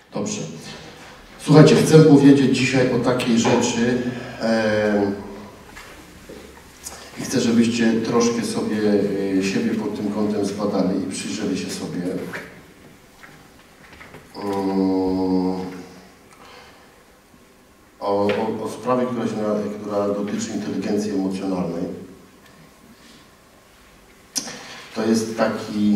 Dobrze. Słuchajcie, chcę powiedzieć dzisiaj o takiej rzeczy i chcę, żebyście troszkę sobie siebie pod tym kątem zbadali i przyjrzeli się sobie. O sprawie, która dotyczy inteligencji emocjonalnej. To jest taki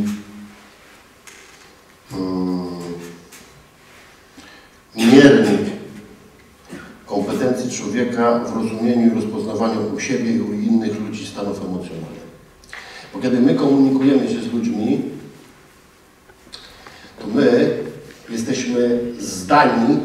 miernik kompetencji człowieka w rozumieniu i rozpoznawaniu u siebie i u innych ludzi stanów emocjonalnych. Bo kiedy my komunikujemy się z ludźmi, to my jesteśmy zdani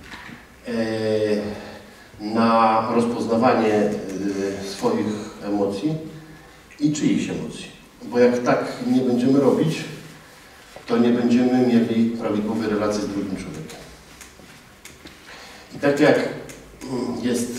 na rozpoznawanie swoich emocji i czyichś emocji. Bo jak tak nie będziemy robić, to nie będziemy mieli prawidłowej relacji z drugim człowiekiem. I tak jak jest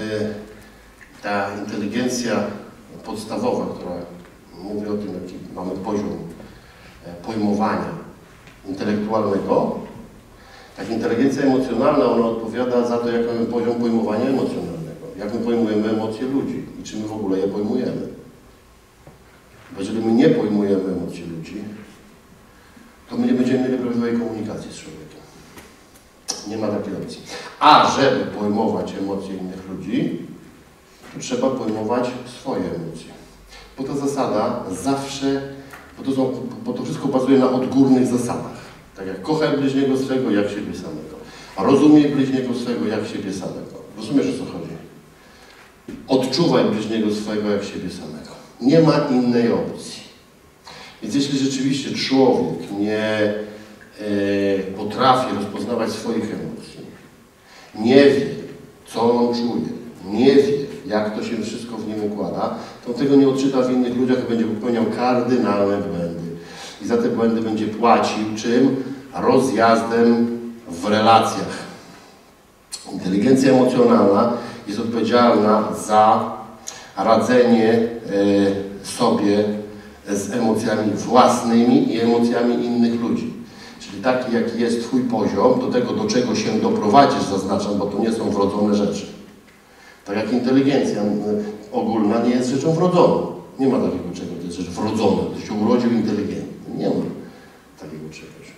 ta inteligencja podstawowa, która mówi o tym, jaki mamy poziom pojmowania intelektualnego, tak inteligencja emocjonalna, ona odpowiada za to, jaki mamy poziom pojmowania emocjonalnego. Jak my pojmujemy emocje ludzi i czy my w ogóle je pojmujemy. Bo jeżeli my nie pojmujemy emocji ludzi, to my nie będziemy mieli prawidłowej komunikacji z człowiekiem. Nie ma takiej opcji. A żeby pojmować emocje innych ludzi, to trzeba pojmować swoje emocje. Bo ta zasada zawsze, bo to wszystko bazuje na odgórnych zasadach. Tak jak kochaj bliźniego swego jak siebie samego. A rozumiej bliźniego swego jak siebie samego. Rozumiesz, o co chodzi? Odczuwaj bliźniego swego jak siebie samego. Nie ma innej opcji. Więc jeśli rzeczywiście człowiek nie potrafi rozpoznawać swoich emocji, nie wie, co on czuje, nie wie, jak to się wszystko w nim układa, to tego nie odczyta w innych ludziach i będzie popełniał kardynalne błędy. I za te błędy będzie płacił czym? Rozjazdem w relacjach. Inteligencja emocjonalna jest odpowiedzialna za radzenie sobie z emocjami własnymi i emocjami innych ludzi. Czyli taki, jaki jest Twój poziom, do tego, do czego się doprowadzisz, zaznaczam, bo to nie są wrodzone rzeczy. Tak jak inteligencja ogólna nie jest rzeczą wrodzoną. Nie ma takiego czegoś, to jest rzecz wrodzona. To się urodził inteligentny. Nie ma takiego czegoś.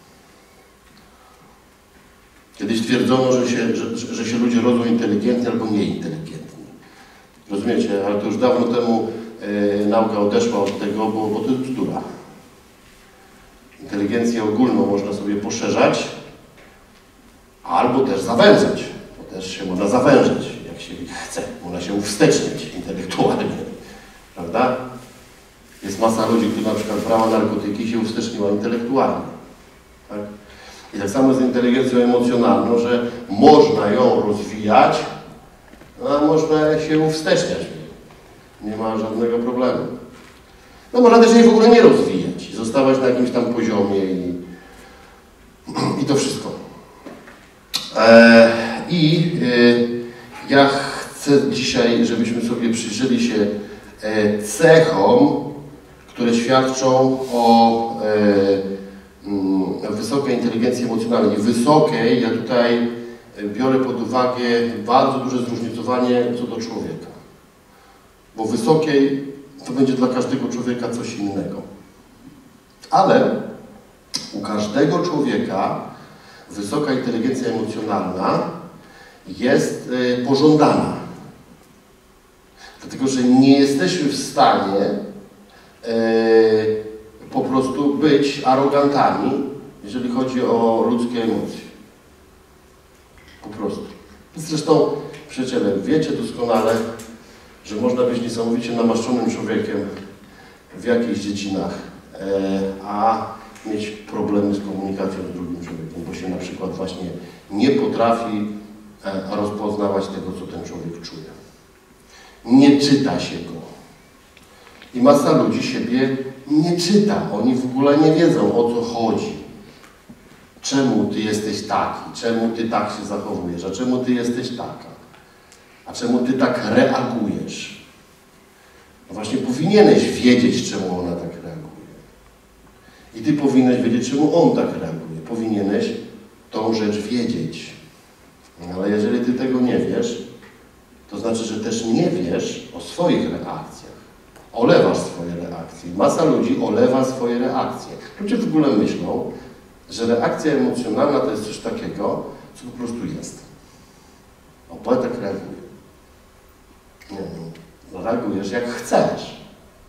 Kiedyś twierdzono, że się ludzie rodzą inteligentni albo nieinteligentni. Rozumiecie? Ale to już dawno temu nauka odeszła od tego, bo to jest bzdura. Inteligencję ogólną można sobie poszerzać albo też zawężać. Bo też się można zawężać, jak się chce. Można się uwsteczniać intelektualnie. Prawda? Jest masa ludzi, którzy na przykład brała narkotyki i się uwsteczniła intelektualnie. Tak? I tak samo z inteligencją emocjonalną, że można ją rozwijać, a można się uwsteczniać. Nie ma żadnego problemu. No można też jej w ogóle nie rozwijać i zostawać na jakimś tam poziomie i to wszystko. Ja chcę dzisiaj, żebyśmy sobie przyjrzeli się cechom, które świadczą o wysokiej inteligencji emocjonalnej. Wysokiej, ja tutaj biorę pod uwagę bardzo duże zróżnicowanie co do człowieka. Bo wysokiej to będzie dla każdego człowieka coś innego. Ale u każdego człowieka wysoka inteligencja emocjonalna jest pożądana. Dlatego, że nie jesteśmy w stanie po prostu być arogantami, jeżeli chodzi o ludzkie emocje. Po prostu. Zresztą, przyjaciele, wiecie doskonale, że można być niesamowicie namaszczonym człowiekiem w jakichś dziedzinach, a mieć problemy z komunikacją z drugim człowiekiem, bo się na przykład właśnie nie potrafi rozpoznawać tego, co ten człowiek czuje. Nie czyta się go. I masa ludzi siebie nie czyta. Oni w ogóle nie wiedzą, o co chodzi. Czemu ty jesteś taki? Czemu ty tak się zachowujesz? A czemu ty jesteś taka? A czemu ty tak reagujesz? No właśnie powinieneś wiedzieć, czemu ona tak reaguje. I ty powinieneś wiedzieć, czemu on tak reaguje. Powinieneś tą tą rzecz wiedzieć. Ale jeżeli ty tego nie wiesz, to znaczy, że też nie wiesz o swoich reakcjach. Olewasz swoje reakcje. Masa ludzi olewa swoje reakcje. Ludzie w ogóle myślą, że reakcja emocjonalna to jest coś takiego, co po prostu jest. O, poeta tak reaguje. Nie, reagujesz jak chcesz.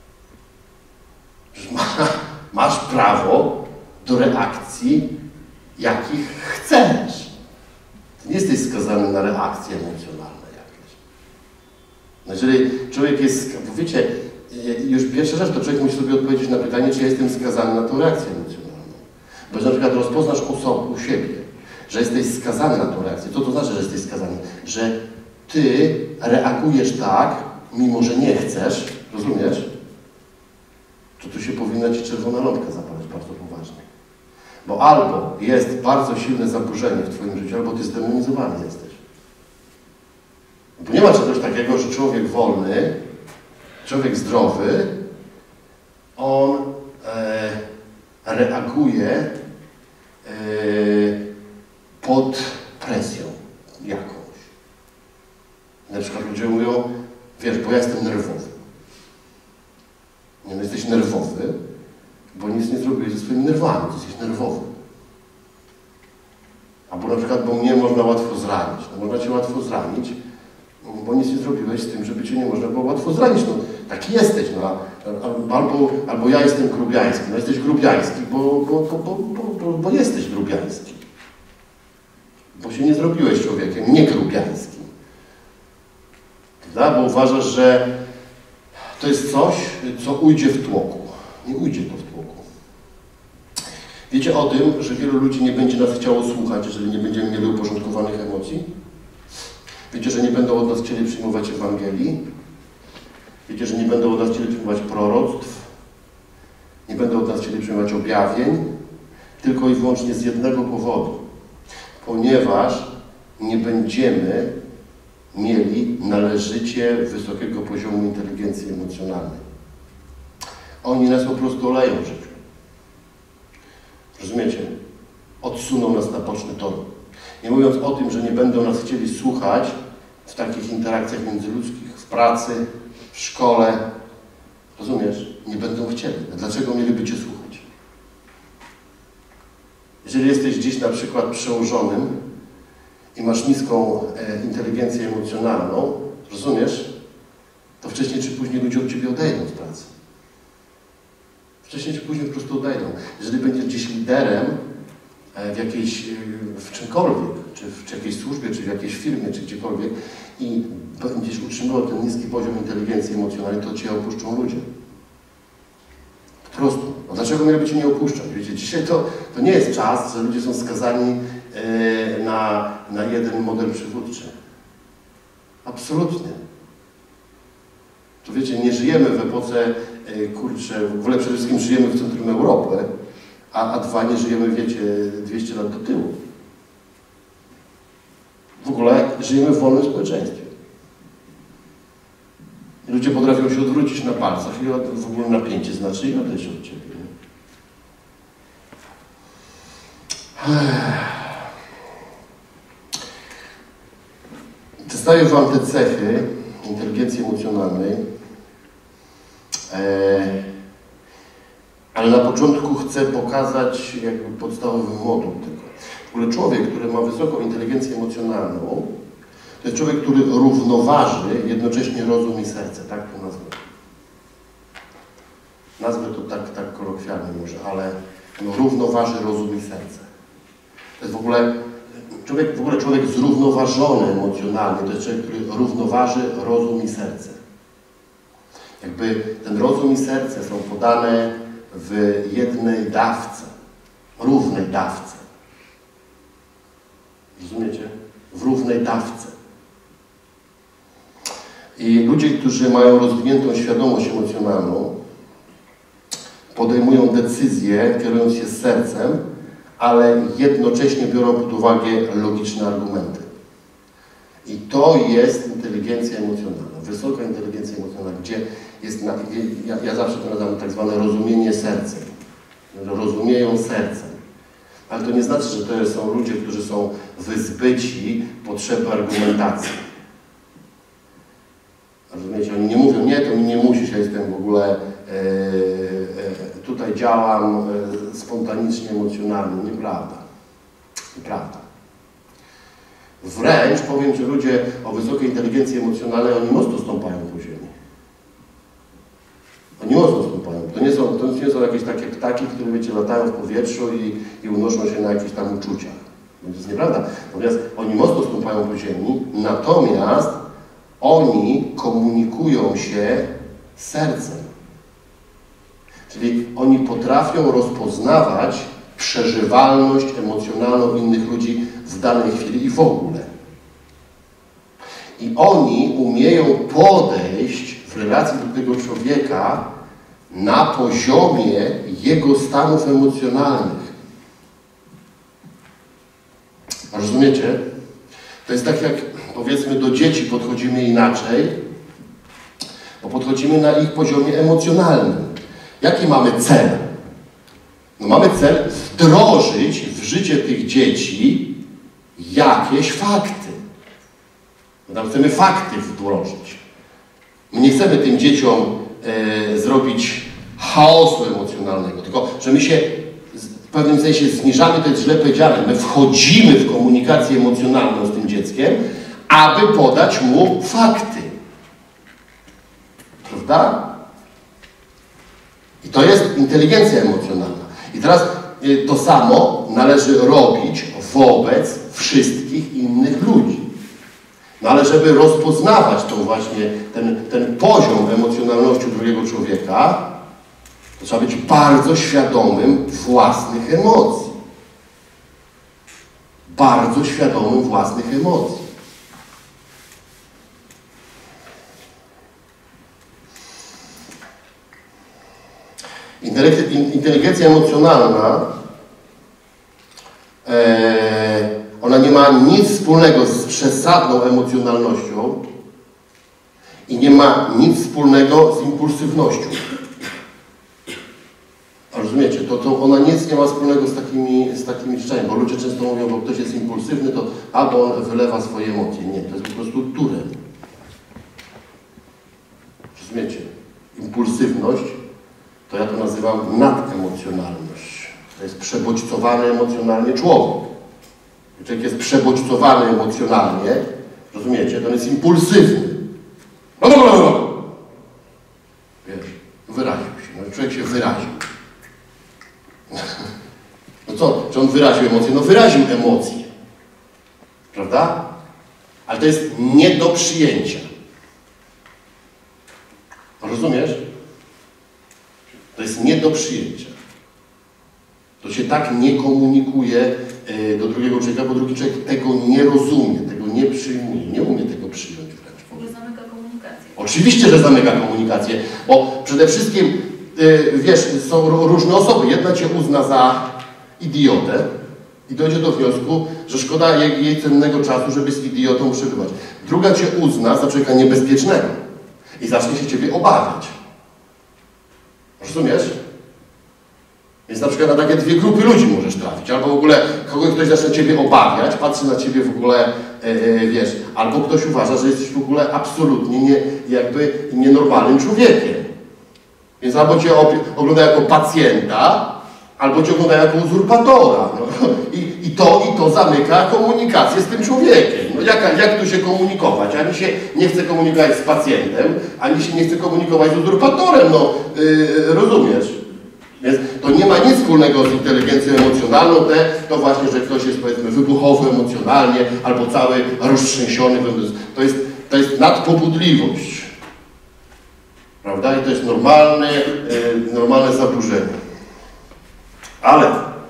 Masz prawo do reakcji, jakich chcesz. Nie jesteś skazany na reakcje emocjonalne jakieś. No jeżeli człowiek jest, wiecie, już pierwsza rzecz, to człowiek musi sobie odpowiedzieć na pytanie, czy ja jestem skazany na tą reakcję emocjonalną. Bo na przykład rozpoznasz osobę u siebie, że jesteś skazany na tą reakcję. Co to znaczy, że jesteś skazany? Że ty reagujesz tak, mimo że nie chcesz, rozumiesz? To tu się powinna ci czerwona lampka zapalać bardzo poważnie. Bo albo jest bardzo silne zaburzenie w twoim życiu, albo ty zdemonizowany jesteś. Bo nie ma czegoś takiego, że człowiek wolny, człowiek zdrowy, on reaguje pod presją jakąś. Na przykład ludzie mówią, wiesz, bo ja jestem nerwowy. Nie, no jesteś nerwowy, bo nic nie zrobiłeś ze swoimi nerwami, ty jesteś nerwowy. Albo na przykład, bo mnie można łatwo zranić. No, można cię łatwo zranić, bo nic nie zrobiłeś z tym, żeby cię nie można było łatwo zranić. No, taki jesteś, no. Albo ja jestem grubiański. No jesteś grubiański, bo jesteś grubiański. Bo się nie zrobiłeś człowiekiem, nie grubiańskim. Prawda? Bo uważasz, że to jest coś, co ujdzie w tłoku. Nie ujdzie to w tłoku. Wiecie o tym, że wielu ludzi nie będzie nas chciało słuchać, jeżeli nie będziemy mieli uporządkowanych emocji? Wiecie, że nie będą od nas chcieli przyjmować Ewangelii? Wiecie, że nie będą od nas chcieli przyjmować proroctw? Nie będą od nas chcieli przyjmować objawień? Tylko i wyłącznie z jednego powodu. Ponieważ nie będziemy mieli należycie wysokiego poziomu inteligencji emocjonalnej. Oni nas po prostu oleją w życiu. Rozumiecie? Odsuną nas na boczny tor. Nie mówiąc o tym, że nie będą nas chcieli słuchać w takich interakcjach międzyludzkich, w pracy, w szkole. Rozumiesz? Nie będą chcieli. A dlaczego mieliby cię słuchać? Jeżeli jesteś dziś na przykład przełożonym i masz niską inteligencję emocjonalną, rozumiesz? To wcześniej czy później ludzie od ciebie odejdą z pracy. Wcześniej czy później po prostu odejdą. Jeżeli będziesz gdzieś liderem w czymkolwiek, czy w jakiejś służbie, czy w jakiejś firmie, czy gdziekolwiek i będziesz utrzymywał ten niski poziom inteligencji emocjonalnej, to cię opuszczą ludzie. Po prostu. No dlaczego mieliby cię nie opuszczać? Wiecie, dzisiaj to nie jest czas, że ludzie są skazani na jeden model przywódczy. Absolutnie. To wiecie, nie żyjemy w epoce, kurczę, w ogóle przede wszystkim żyjemy w centrum Europy, a dwa, nie żyjemy, wiecie, 200 lat do tyłu. W ogóle żyjemy w wolnym społeczeństwie. I ludzie potrafią się odwrócić na palcach i w ogóle napięcie znaczy i odejść od ciebie. Przedstawię wam te cechy inteligencji emocjonalnej, ale na początku chcę pokazać jakby podstawowy moduł tego. W ogóle człowiek, który ma wysoką inteligencję emocjonalną, to jest człowiek, który równoważy jednocześnie rozum i serce, tak to nazwę. Nazwę to tak kolokwialnie może, ale no, równoważy rozum i serce. To jest w ogóle człowiek zrównoważony emocjonalnie, to jest człowiek, który równoważy rozum i serce. Jakby ten rozum i serce są podane w jednej dawce, równej dawce. Rozumiecie? W równej dawce. I ludzie, którzy mają rozwiniętą świadomość emocjonalną, podejmują decyzje, kierując się sercem, ale jednocześnie biorą pod uwagę logiczne argumenty. I to jest inteligencja emocjonalna, wysoka inteligencja emocjonalna, gdzie jest, ja zawsze to nazywam tak zwane rozumienie sercem. Rozumieją sercem. Ale to nie znaczy, że to są ludzie, którzy są wyzbyci potrzeby argumentacji. Rozumiecie? Oni nie mówią, nie, to mi nie musisz, ja jestem w ogóle, tutaj działam spontanicznie, emocjonalnie. Nieprawda. Nieprawda. Wręcz powiem, że ludzie o wysokiej inteligencji emocjonalnej, oni mocno stąpają po ziemi. Oni mocno stąpają. To nie są jakieś takie ptaki, które, wiecie, latają w powietrzu i unoszą się na jakichś tam uczuciach. To jest nieprawda. Natomiast oni mocno stąpają po ziemi, natomiast oni komunikują się sercem. Czyli oni potrafią rozpoznawać przeżywalność emocjonalną innych ludzi w danej chwili i w ogóle. I oni umieją podejść w relacji do tego człowieka na poziomie jego stanów emocjonalnych. Rozumiecie? To jest tak, jak powiedzmy do dzieci podchodzimy inaczej, bo podchodzimy na ich poziomie emocjonalnym. Jaki mamy cel? No mamy cel wdrożyć w życie tych dzieci jakieś fakty. My tam chcemy fakty wdrożyć. My nie chcemy tym dzieciom zrobić chaosu emocjonalnego, tylko że my się w pewnym sensie zniżamy, to jest źle powiedziane, my wchodzimy w komunikację emocjonalną z tym dzieckiem, aby podać mu fakty. Prawda? I to jest inteligencja emocjonalna. I teraz to samo należy robić wobec wszystkich innych ludzi. No ale żeby rozpoznawać tą właśnie, ten poziom emocjonalności drugiego człowieka, to trzeba być bardzo świadomym własnych emocji. Bardzo świadomym własnych emocji. Inteligencja emocjonalna, ona nie ma nic wspólnego z przesadną emocjonalnością i nie ma nic wspólnego z impulsywnością. Rozumiecie? To ona nic nie ma wspólnego z takimi rzeczami, bo ludzie często mówią, bo ktoś jest impulsywny, to albo on wylewa swoje emocje. Nie, to jest po prostu turem. Rozumiecie? Impulsywność to ja to nazywam nademocjonalność. To jest przebodźcowany emocjonalnie człowiek. Jeżeli człowiek jest przebodźcowany emocjonalnie, rozumiecie, to on jest impulsywny. Wiesz, wyraził się. No, człowiek się wyraził. No co? Czy on wyraził emocje? No wyraził emocje. Prawda? Ale to jest nie do przyjęcia. Rozumiesz? To jest nie do przyjęcia. To się tak nie komunikuje do drugiego człowieka, bo drugi człowiek tego nie rozumie, tego nie przyjmuje, nie umie tego przyjąć wręcz. W ogóle zamyka komunikację. Oczywiście, że zamyka komunikację, bo przede wszystkim, wiesz, są różne osoby. Jedna cię uzna za idiotę i dojdzie do wniosku, że szkoda jej cennego czasu, żeby z idiotą przebywać. Druga cię uzna za człowieka niebezpiecznego i zacznie się ciebie obawiać. Rozumiesz? Więc na przykład na takie dwie grupy ludzi możesz trafić. Albo w ogóle ktoś zaczyna ciebie obawiać, patrzy na ciebie w ogóle, wiesz, albo ktoś uważa, że jesteś w ogóle absolutnie nienormalnym człowiekiem. Więc albo cię ogląda jako pacjenta, albo cię ogląda jako uzurpatora. No. I to zamyka komunikację z tym człowiekiem. No jak tu się komunikować? Ani się nie chce komunikować z pacjentem, ani się nie chce komunikować z uzurpatorem. No, rozumiesz? Więc to nie ma nic wspólnego z inteligencją emocjonalną, to właśnie, że ktoś jest, powiedzmy, wybuchowy emocjonalnie, albo cały roztrzęsiony. To jest nadpobudliwość. Prawda? I to jest normalne zaburzenie. Ale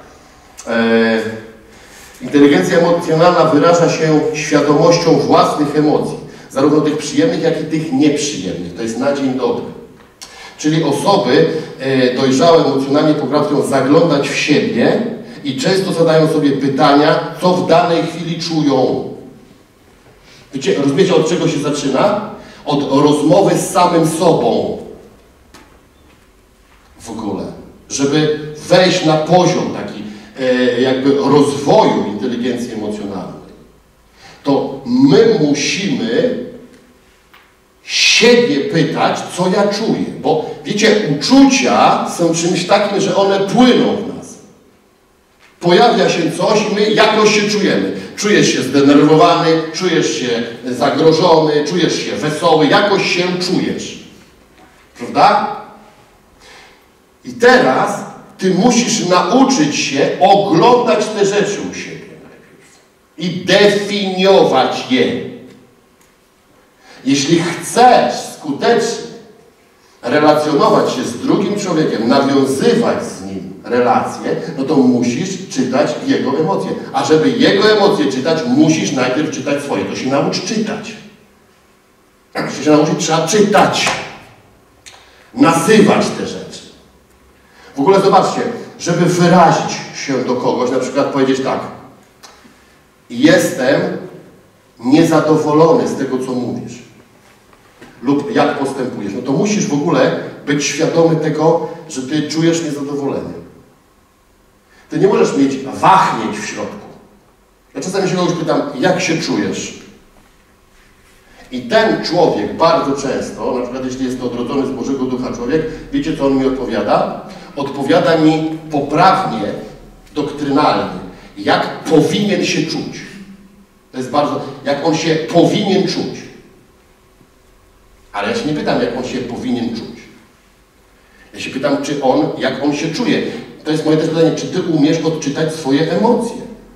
inteligencja emocjonalna wyraża się świadomością własnych emocji, zarówno tych przyjemnych, jak i tych nieprzyjemnych. To jest na dzień dobry. Czyli osoby dojrzałe emocjonalnie potrafią zaglądać w siebie i często zadają sobie pytania, co w danej chwili czują. Wiecie, rozumiecie, od czego się zaczyna? Od rozmowy z samym sobą. W ogóle. Żeby wejść na poziom taki jakby rozwoju inteligencji emocjonalnej, to my musimy siebie pytać, co ja czuję. Bo wiecie, uczucia są czymś takim, że one płyną w nas. Pojawia się coś i my jakoś się czujemy. Czujesz się zdenerwowany, czujesz się zagrożony, czujesz się wesoły, jakoś się czujesz. Prawda? I teraz ty musisz nauczyć się oglądać te rzeczy u siebie najpierw i definiować je. Jeśli chcesz skutecznie relacjonować się z drugim człowiekiem, nawiązywać z nim relacje, no to musisz czytać jego emocje. A żeby jego emocje czytać, musisz najpierw czytać swoje. To się naucz czytać. Żeby się nauczyć, trzeba czytać. Nazywać te rzeczy. W ogóle zobaczcie, żeby wyrazić się do kogoś, na przykład powiedzieć tak: jestem niezadowolony z tego, co mówisz lub jak postępujesz, no to musisz w ogóle być świadomy tego, że ty czujesz niezadowolenie. Ty nie możesz mieć wahnięć w środku. Ja czasami się kogoś pytam, jak się czujesz? I ten człowiek bardzo często, na przykład jeśli jest to odrodzony z Bożego Ducha człowiek, wiecie, co on mi odpowiada? Odpowiada mi poprawnie, doktrynalnie, jak powinien się czuć. To jest bardzo, jak on się powinien czuć. Ale ja się nie pytam, jak on się powinien czuć. Ja się pytam, jak on się czuje. To jest moje też pytanie, czy ty umiesz odczytać swoje emocje?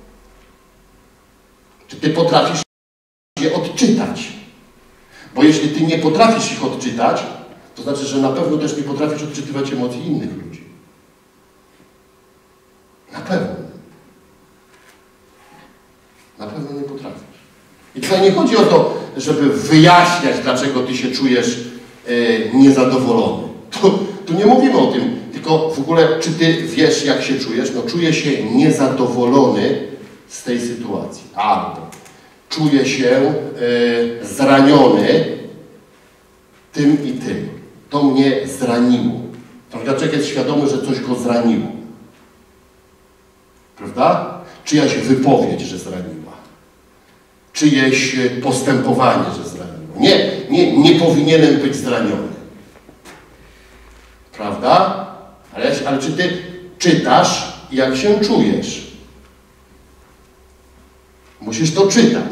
Czy ty potrafisz je odczytać? Bo jeśli ty nie potrafisz ich odczytać, to znaczy, że na pewno też nie potrafisz odczytywać emocji innych ludzi. Na pewno. Na pewno nie potrafisz. I tutaj nie chodzi o to, żeby wyjaśniać, dlaczego ty się czujesz niezadowolony. Tu nie mówimy o tym, tylko w ogóle, czy ty wiesz, jak się czujesz? No, czuję się niezadowolony z tej sytuacji. Albo czuję się zraniony tym i tym. To mnie zraniło. Człowiek jest świadomy, że coś go zraniło. Prawda? Czyjaś wypowiedź, że zraniła. Czyjeś postępowanie, że zraniło. Nie powinienem być zraniony. Prawda? Ale czy ty czytasz, jak się czujesz? Musisz to czytać.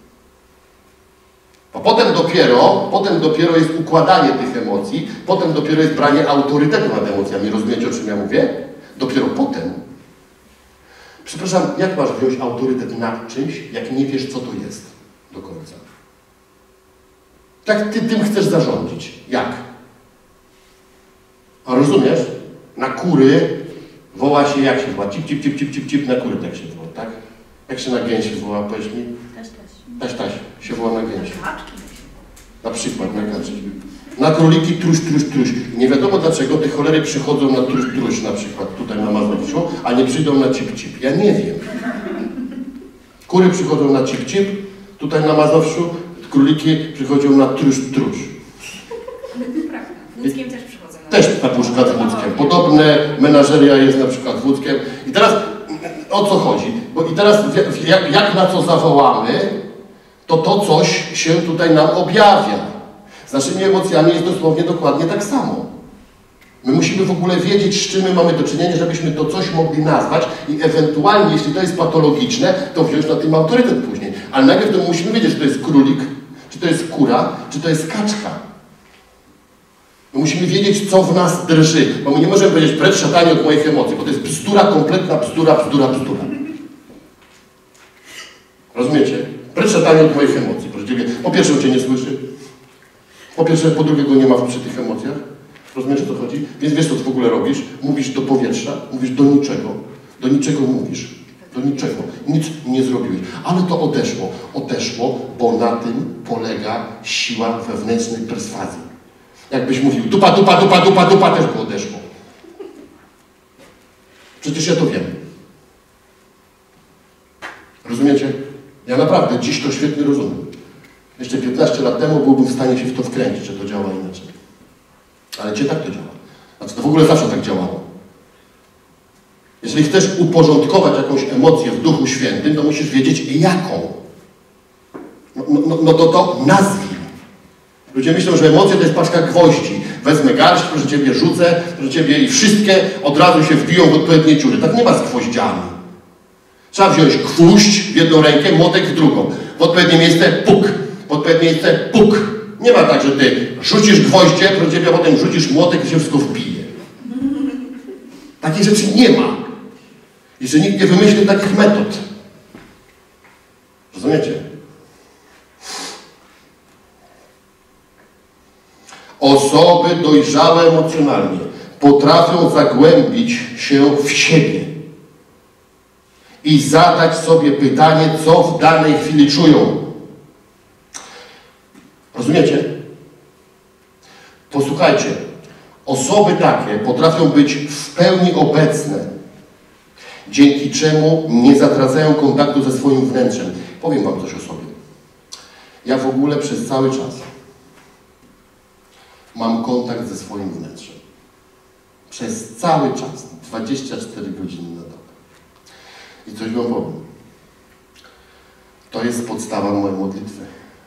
Bo potem dopiero jest układanie tych emocji, potem dopiero jest branie autorytetu nad emocjami. Rozumiecie, o czym ja mówię? Dopiero potem. Przepraszam, jak masz wziąć autorytet nad czymś, jak nie wiesz, co to jest do końca? Tak ty tym chcesz zarządzić. Jak? A rozumiesz? Na kury woła się, jak się woła? Cip, cip, cip, cip, cip, cip, na kury tak się woła, tak? Jak się na gęsi woła, powiedz mi? Taś się woła na gęsi. Na przykład na kaczki. Na króliki truś. Nie wiadomo dlaczego te cholery przychodzą na truś na przykład tutaj na Mazowszu, a nie przyjdą na cip. Ja nie wiem. Kury przychodzą na cip, tutaj na Mazowszu króliki przychodzą na truś. Wódzkiem też przychodzą. Też na przykład wódzkiem. Podobne menażeria jest na przykład wódzkiem. I teraz o co chodzi? Bo i teraz jak na co zawołamy, to coś się tutaj nam objawia. Z naszymi emocjami jest dosłownie dokładnie tak samo. My musimy w ogóle wiedzieć, z czym my mamy do czynienia, żebyśmy to coś mogli nazwać i ewentualnie, jeśli to jest patologiczne, to wziąć na tym autorytet później. Ale najpierw to musimy wiedzieć, czy to jest królik, czy to jest kura, czy to jest kaczka. My musimy wiedzieć, co w nas drży, bo my nie możemy powiedzieć, precz szatanie od moich emocji, bo to jest bzdura, kompletna bzdura. Rozumiecie? Precz szatanie od moich emocji. Po pierwsze, on cię nie słyszy. Po drugie, go nie ma przy tych emocjach. Rozumiesz, o co chodzi? Więc wiesz, co ty w ogóle robisz? Mówisz do powietrza, mówisz do niczego. Do niczego mówisz. Do niczego. Nic nie zrobiłeś. Ale to odeszło. Odeszło, bo na tym polega siła wewnętrznej perswazji. Jakbyś mówił dupa, też by odeszło. Przecież ja to wiem. Rozumiecie? Ja naprawdę dziś to świetnie rozumiem. Jeszcze 15 lat temu byłbym w stanie się w to wkręcić, że to działa inaczej. Ale gdzie tak to działa? Znaczy to w ogóle zawsze tak działało. Jeżeli chcesz uporządkować jakąś emocję w Duchu Świętym, to musisz wiedzieć jaką. No to nazwij. Ludzie myślą, że emocje to jest paczka gwoździ. Wezmę garść, proszę Ciebie, rzucę, proszę Ciebie i wszystkie od razu się wbiją w odpowiednie dziury. Tak nie ma z gwoździami. Trzeba wziąć gwóźdź w jedną rękę, młotek w drugą. W odpowiednie miejsce puk, w odpowiednie miejsce puk. Nie ma tak, że Ty rzucisz gwoździe, proszę Ciebie, a potem rzucisz młotek i się wszystko wbije. Takich rzeczy nie ma. Jeszcze nikt nie wymyślił takich metod. Rozumiecie? Osoby dojrzałe emocjonalnie potrafią zagłębić się w siebie i zadać sobie pytanie, co w danej chwili czują. Rozumiecie? Posłuchajcie, osoby takie potrafią być w pełni obecne, dzięki czemu nie zatracają kontaktu ze swoim wnętrzem. Powiem Wam coś o sobie. Ja w ogóle przez cały czas mam kontakt ze swoim wnętrzem. Przez cały czas. 24 godziny na dobę. I coś Wam powiem. To jest podstawa mojej modlitwy.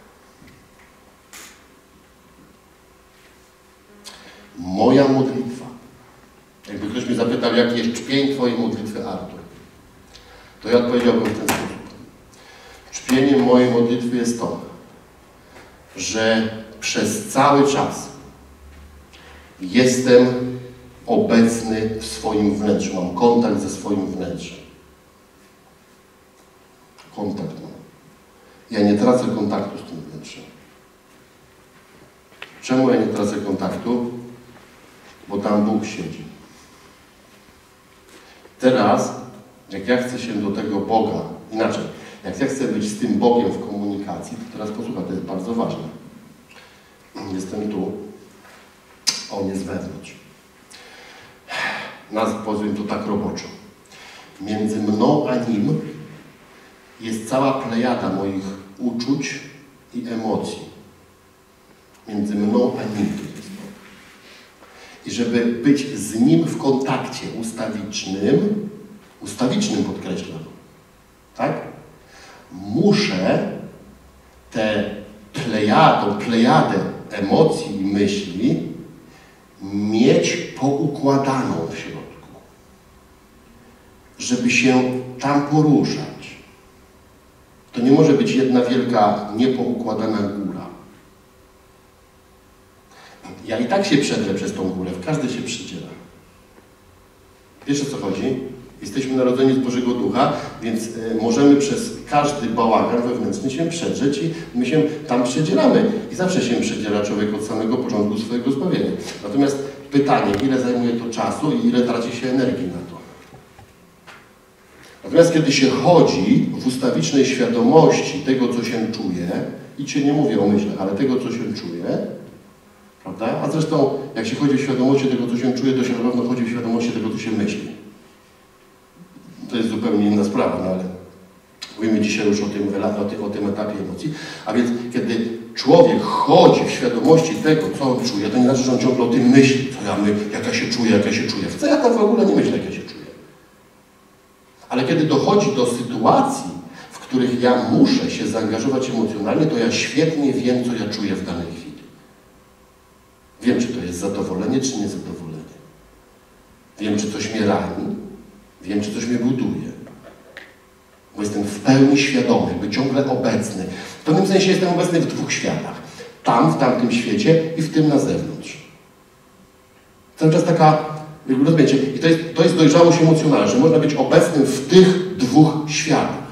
Moja modlitwa. Jakby ktoś mnie zapytał, jaki jest czpień Twojej modlitwy, Artur, to ja odpowiedziałbym w ten sposób. Czpieniem mojej modlitwy jest to, że przez cały czas jestem obecny w swoim wnętrzu. Mam kontakt ze swoim wnętrzem. Kontakt mam. Ja nie tracę kontaktu z tym wnętrzem. Czemu ja nie tracę kontaktu? Bo tam Bóg siedzi. Teraz, jak ja chcę się do tego Boga, inaczej, jak ja chcę być z tym Bogiem w komunikacji, to teraz posłuchaj, to jest bardzo ważne. Jestem tu, a On jest wewnątrz. Powiem to tak roboczo. Między mną a Nim jest cała plejada moich uczuć i emocji. Między mną a Nim jest Bóg. I żeby być z Nim w kontakcie ustawicznym podkreślam, tak? Muszę tą plejadę emocji i myśli mieć poukładaną w środku, żeby się tam poruszać. To nie może być jedna wielka, niepoukładana góra. Ja i tak się przedrę przez tą górę, każdy się przydziela. Wiesz, o co chodzi? Jesteśmy narodzeni z Bożego Ducha, więc możemy przez każdy bałagan wewnętrzny się przedrzeć i my się tam przedzielamy. I zawsze się przedziela człowiek od samego początku swojego zbawienia. Natomiast pytanie, ile zajmuje to czasu i ile traci się energii na to. Natomiast kiedy się chodzi w ustawicznej świadomości tego, co się czuje, i Cię nie mówię o myślach, ale tego, co się czuje, prawda? A zresztą, jak się chodzi w świadomości tego, co się czuje, to się na pewno chodzi w świadomości tego, co się myśli. To jest zupełnie inna sprawa, no ale mówimy dzisiaj już o tym etapie emocji. A więc, kiedy człowiek chodzi w świadomości tego, co on czuje, to nie znaczy, że on ciągle o tym myśli, jak ja się czuję. Wcale ja tam w ogóle nie myślę, jak ja się czuję. Ale kiedy dochodzi do sytuacji, w których ja muszę się zaangażować emocjonalnie, to ja świetnie wiem, co ja czuję w danej chwili. Wiem, czy to jest zadowolenie, czy niezadowolenie. Wiem, czy coś mnie rani. Wiem, czy coś mnie buduje. Bo jestem w pełni świadomy, jakby ciągle obecny. W pewnym sensie jestem obecny w dwóch światach. Tam, w tamtym świecie i w tym na zewnątrz. Cały czas taka, rozumiecie, i to jest dojrzałość emocjonalna, że można być obecnym w tych dwóch światach.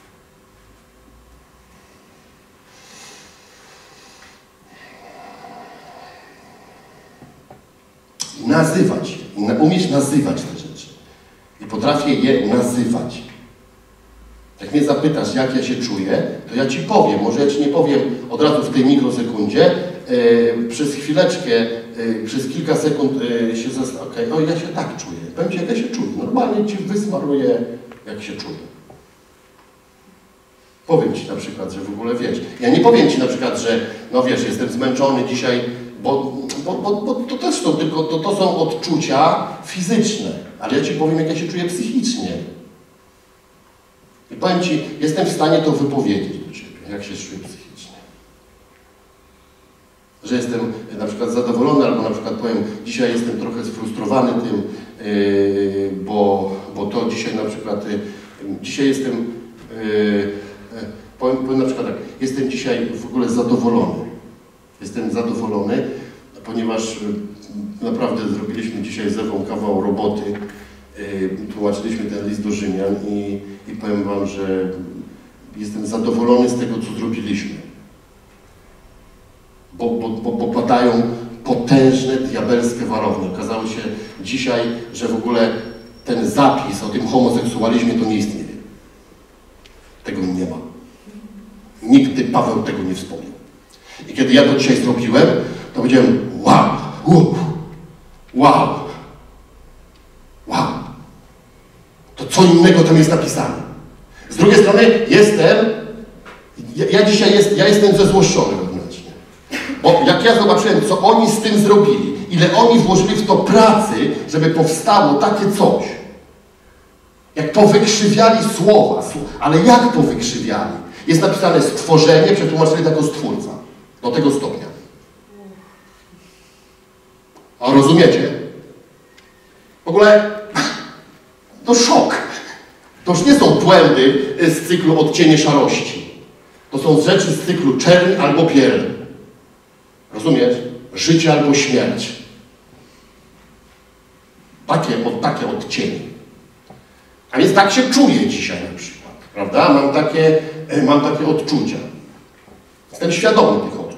I nazywać je, umieć nazywać te rzeczy. I potrafię je nazywać. Jak mnie zapytasz, jak ja się czuję, to ja Ci powiem. Może ja Ci nie powiem od razu w tej mikrosekundzie. Przez chwileczkę, przez kilka sekund się zastanawiam. Okej, ja się tak czuję. Powiem Ci, jak ja się czuję. Normalnie Ci wysmaruję, jak się czuję. Powiem Ci na przykład, że w ogóle wiesz. Ja nie powiem Ci na przykład, że no wiesz, jestem zmęczony dzisiaj, bo bo to też są, tylko to są odczucia fizyczne, ale ja Ci powiem, jak ja się czuję psychicznie. I powiem Ci, jestem w stanie to wypowiedzieć do Ciebie, jak się czuję psychicznie. Że jestem na przykład zadowolony, albo na przykład powiem, dzisiaj jestem trochę sfrustrowany tym, bo to dzisiaj na przykład, dzisiaj jestem, powiem na przykład tak, jestem dzisiaj w ogóle zadowolony. Jestem zadowolony, ponieważ naprawdę zrobiliśmy dzisiaj z Ewą kawał roboty, tłumaczyliśmy ten list do Rzymian i powiem Wam, że jestem zadowolony z tego, co zrobiliśmy. Bo padają potężne, diabelskie warownie. Okazało się dzisiaj, że w ogóle ten zapis o tym homoseksualizmie to nie istnieje. Tego nie ma. Nigdy Paweł tego nie wspomniał. I kiedy ja to dzisiaj zrobiłem, to powiedziałem, wow, wow, wow. To co innego tam jest napisane. Z drugiej strony ja jestem zezłoszczony wewnętrznie. Bo jak ja zobaczyłem, co oni z tym zrobili, ile oni włożyli w to pracy, żeby powstało takie coś. Jak powykrzywiali słowa, ale jak powykrzywiali? Jest napisane stworzenie, przetłumaczyli jako stwórca. Do tego stopnia. A rozumiecie? W ogóle to szok. To już nie są błędy z cyklu odcienie szarości. To są rzeczy z cyklu czerń albo piel. Rozumiesz? Życie albo śmierć. Takie odcienie. A więc tak się czuję dzisiaj na przykład. Prawda? Mam takie odczucia. Jestem świadomy tych odczuć.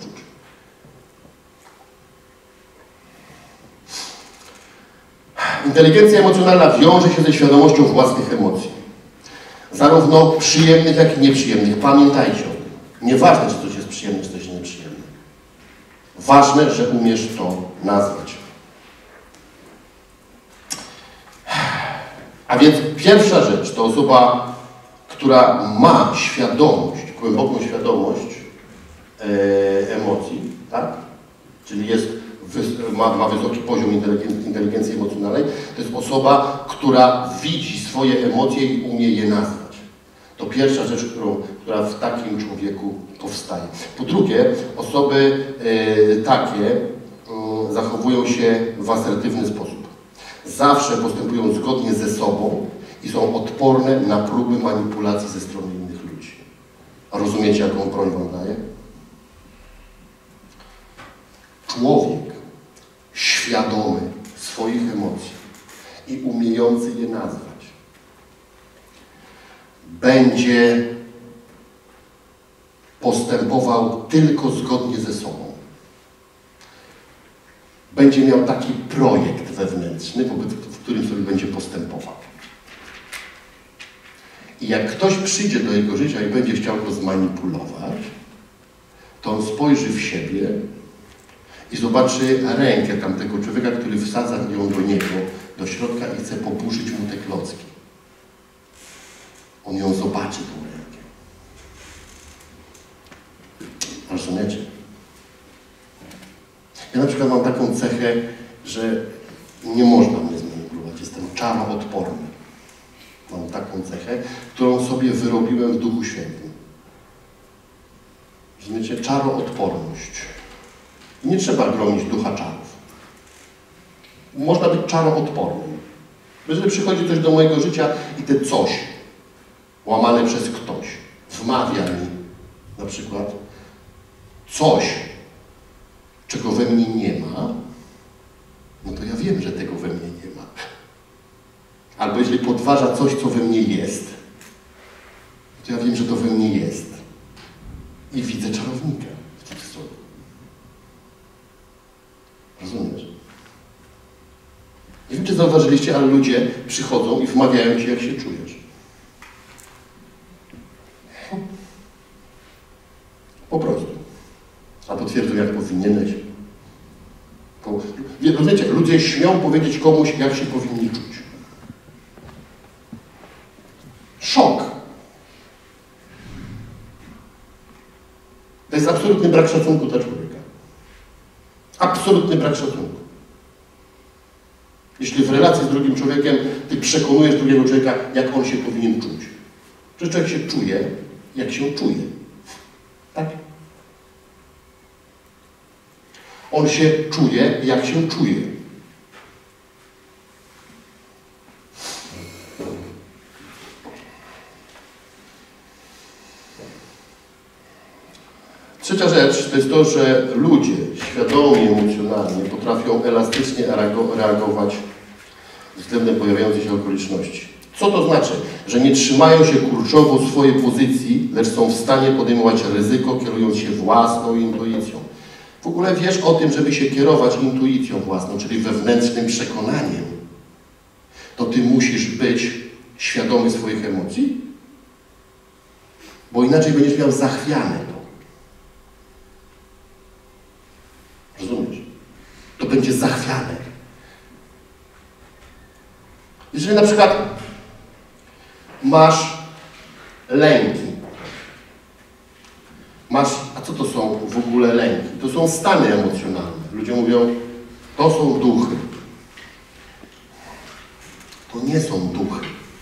Inteligencja emocjonalna wiąże się ze świadomością własnych emocji. Zarówno przyjemnych, jak i nieprzyjemnych. Pamiętajcie o tym. Nieważne, czy coś jest przyjemne, czy coś jest nieprzyjemne. Ważne, że umiesz to nazwać. A więc pierwsza rzecz to osoba, która ma świadomość, głęboką świadomość emocji, tak? Czyli ma wysoki poziom inteligencji emocjonalnej. To jest osoba, która widzi swoje emocje i umie je nazwać. To pierwsza rzecz, która w takim człowieku powstaje. Po drugie, osoby takie zachowują się w asertywny sposób. Zawsze postępują zgodnie ze sobą i są odporne na próby manipulacji ze strony innych ludzi. A rozumiecie, jaką broń wam daje? Człowiek świadomy swoich emocji i umiejący je nazwać będzie postępował tylko zgodnie ze sobą. Będzie miał taki projekt wewnętrzny, w którym sobie będzie postępował. I jak ktoś przyjdzie do jego życia i będzie chciał go zmanipulować, to on spojrzy w siebie i zobaczy rękę tamtego człowieka, który wsadza ją do niego, do środka i chce poburzyć mu te klocki. On ją zobaczy, tą rękę. Rozumiecie? Ja na przykład mam taką cechę, że nie można mnie zmanipulować. Jestem czaroodporny. Mam taką cechę, którą sobie wyrobiłem w Duchu Świętym. Rozumiecie? Czaroodporność. I nie trzeba gromić ducha czarów. Można być czaroodpornym. Jeżeli przychodzi coś do mojego życia i te coś, łamane przez ktoś, wmawia mi na przykład coś, czego we mnie nie ma, no to ja wiem, że tego we mnie nie ma. Albo jeżeli podważa coś, co we mnie jest, to ja wiem, że to we mnie jest. I widzę czarownika w cudzysłowie. Rozumiesz? Nie wiem, czy zauważyliście, ale ludzie przychodzą i wmawiają ci, jak się czujesz. Po prostu. A potwierdzą, jak powinieneś. Rozumiecie, ludzie śmią powiedzieć komuś, jak się powinni czuć. Szok. To jest absolutny brak szacunku dla człowieka. Absolutny brak szacunku. Jeśli w relacji z drugim człowiekiem ty przekonujesz drugiego człowieka, jak on się powinien czuć. Że człowiek się czuje, jak się czuje. Tak? On się czuje, jak się czuje. Trzecia rzecz to jest to, że ludzie świadomie, emocjonalnie potrafią elastycznie reagować względem pojawiających się okoliczności. Co to znaczy? Że nie trzymają się kurczowo swojej pozycji, lecz są w stanie podejmować ryzyko, kierując się własną intuicją. W ogóle wiesz o tym, żeby się kierować intuicją własną, czyli wewnętrznym przekonaniem, to ty musisz być świadomy swoich emocji, bo inaczej będziesz miał zachwiane to. Rozumiesz? To będzie zachwiane. Jeżeli na przykład masz lęki, a co to są w ogóle lęki? To są stany emocjonalne. Ludzie mówią, to są duchy. To nie są duchy.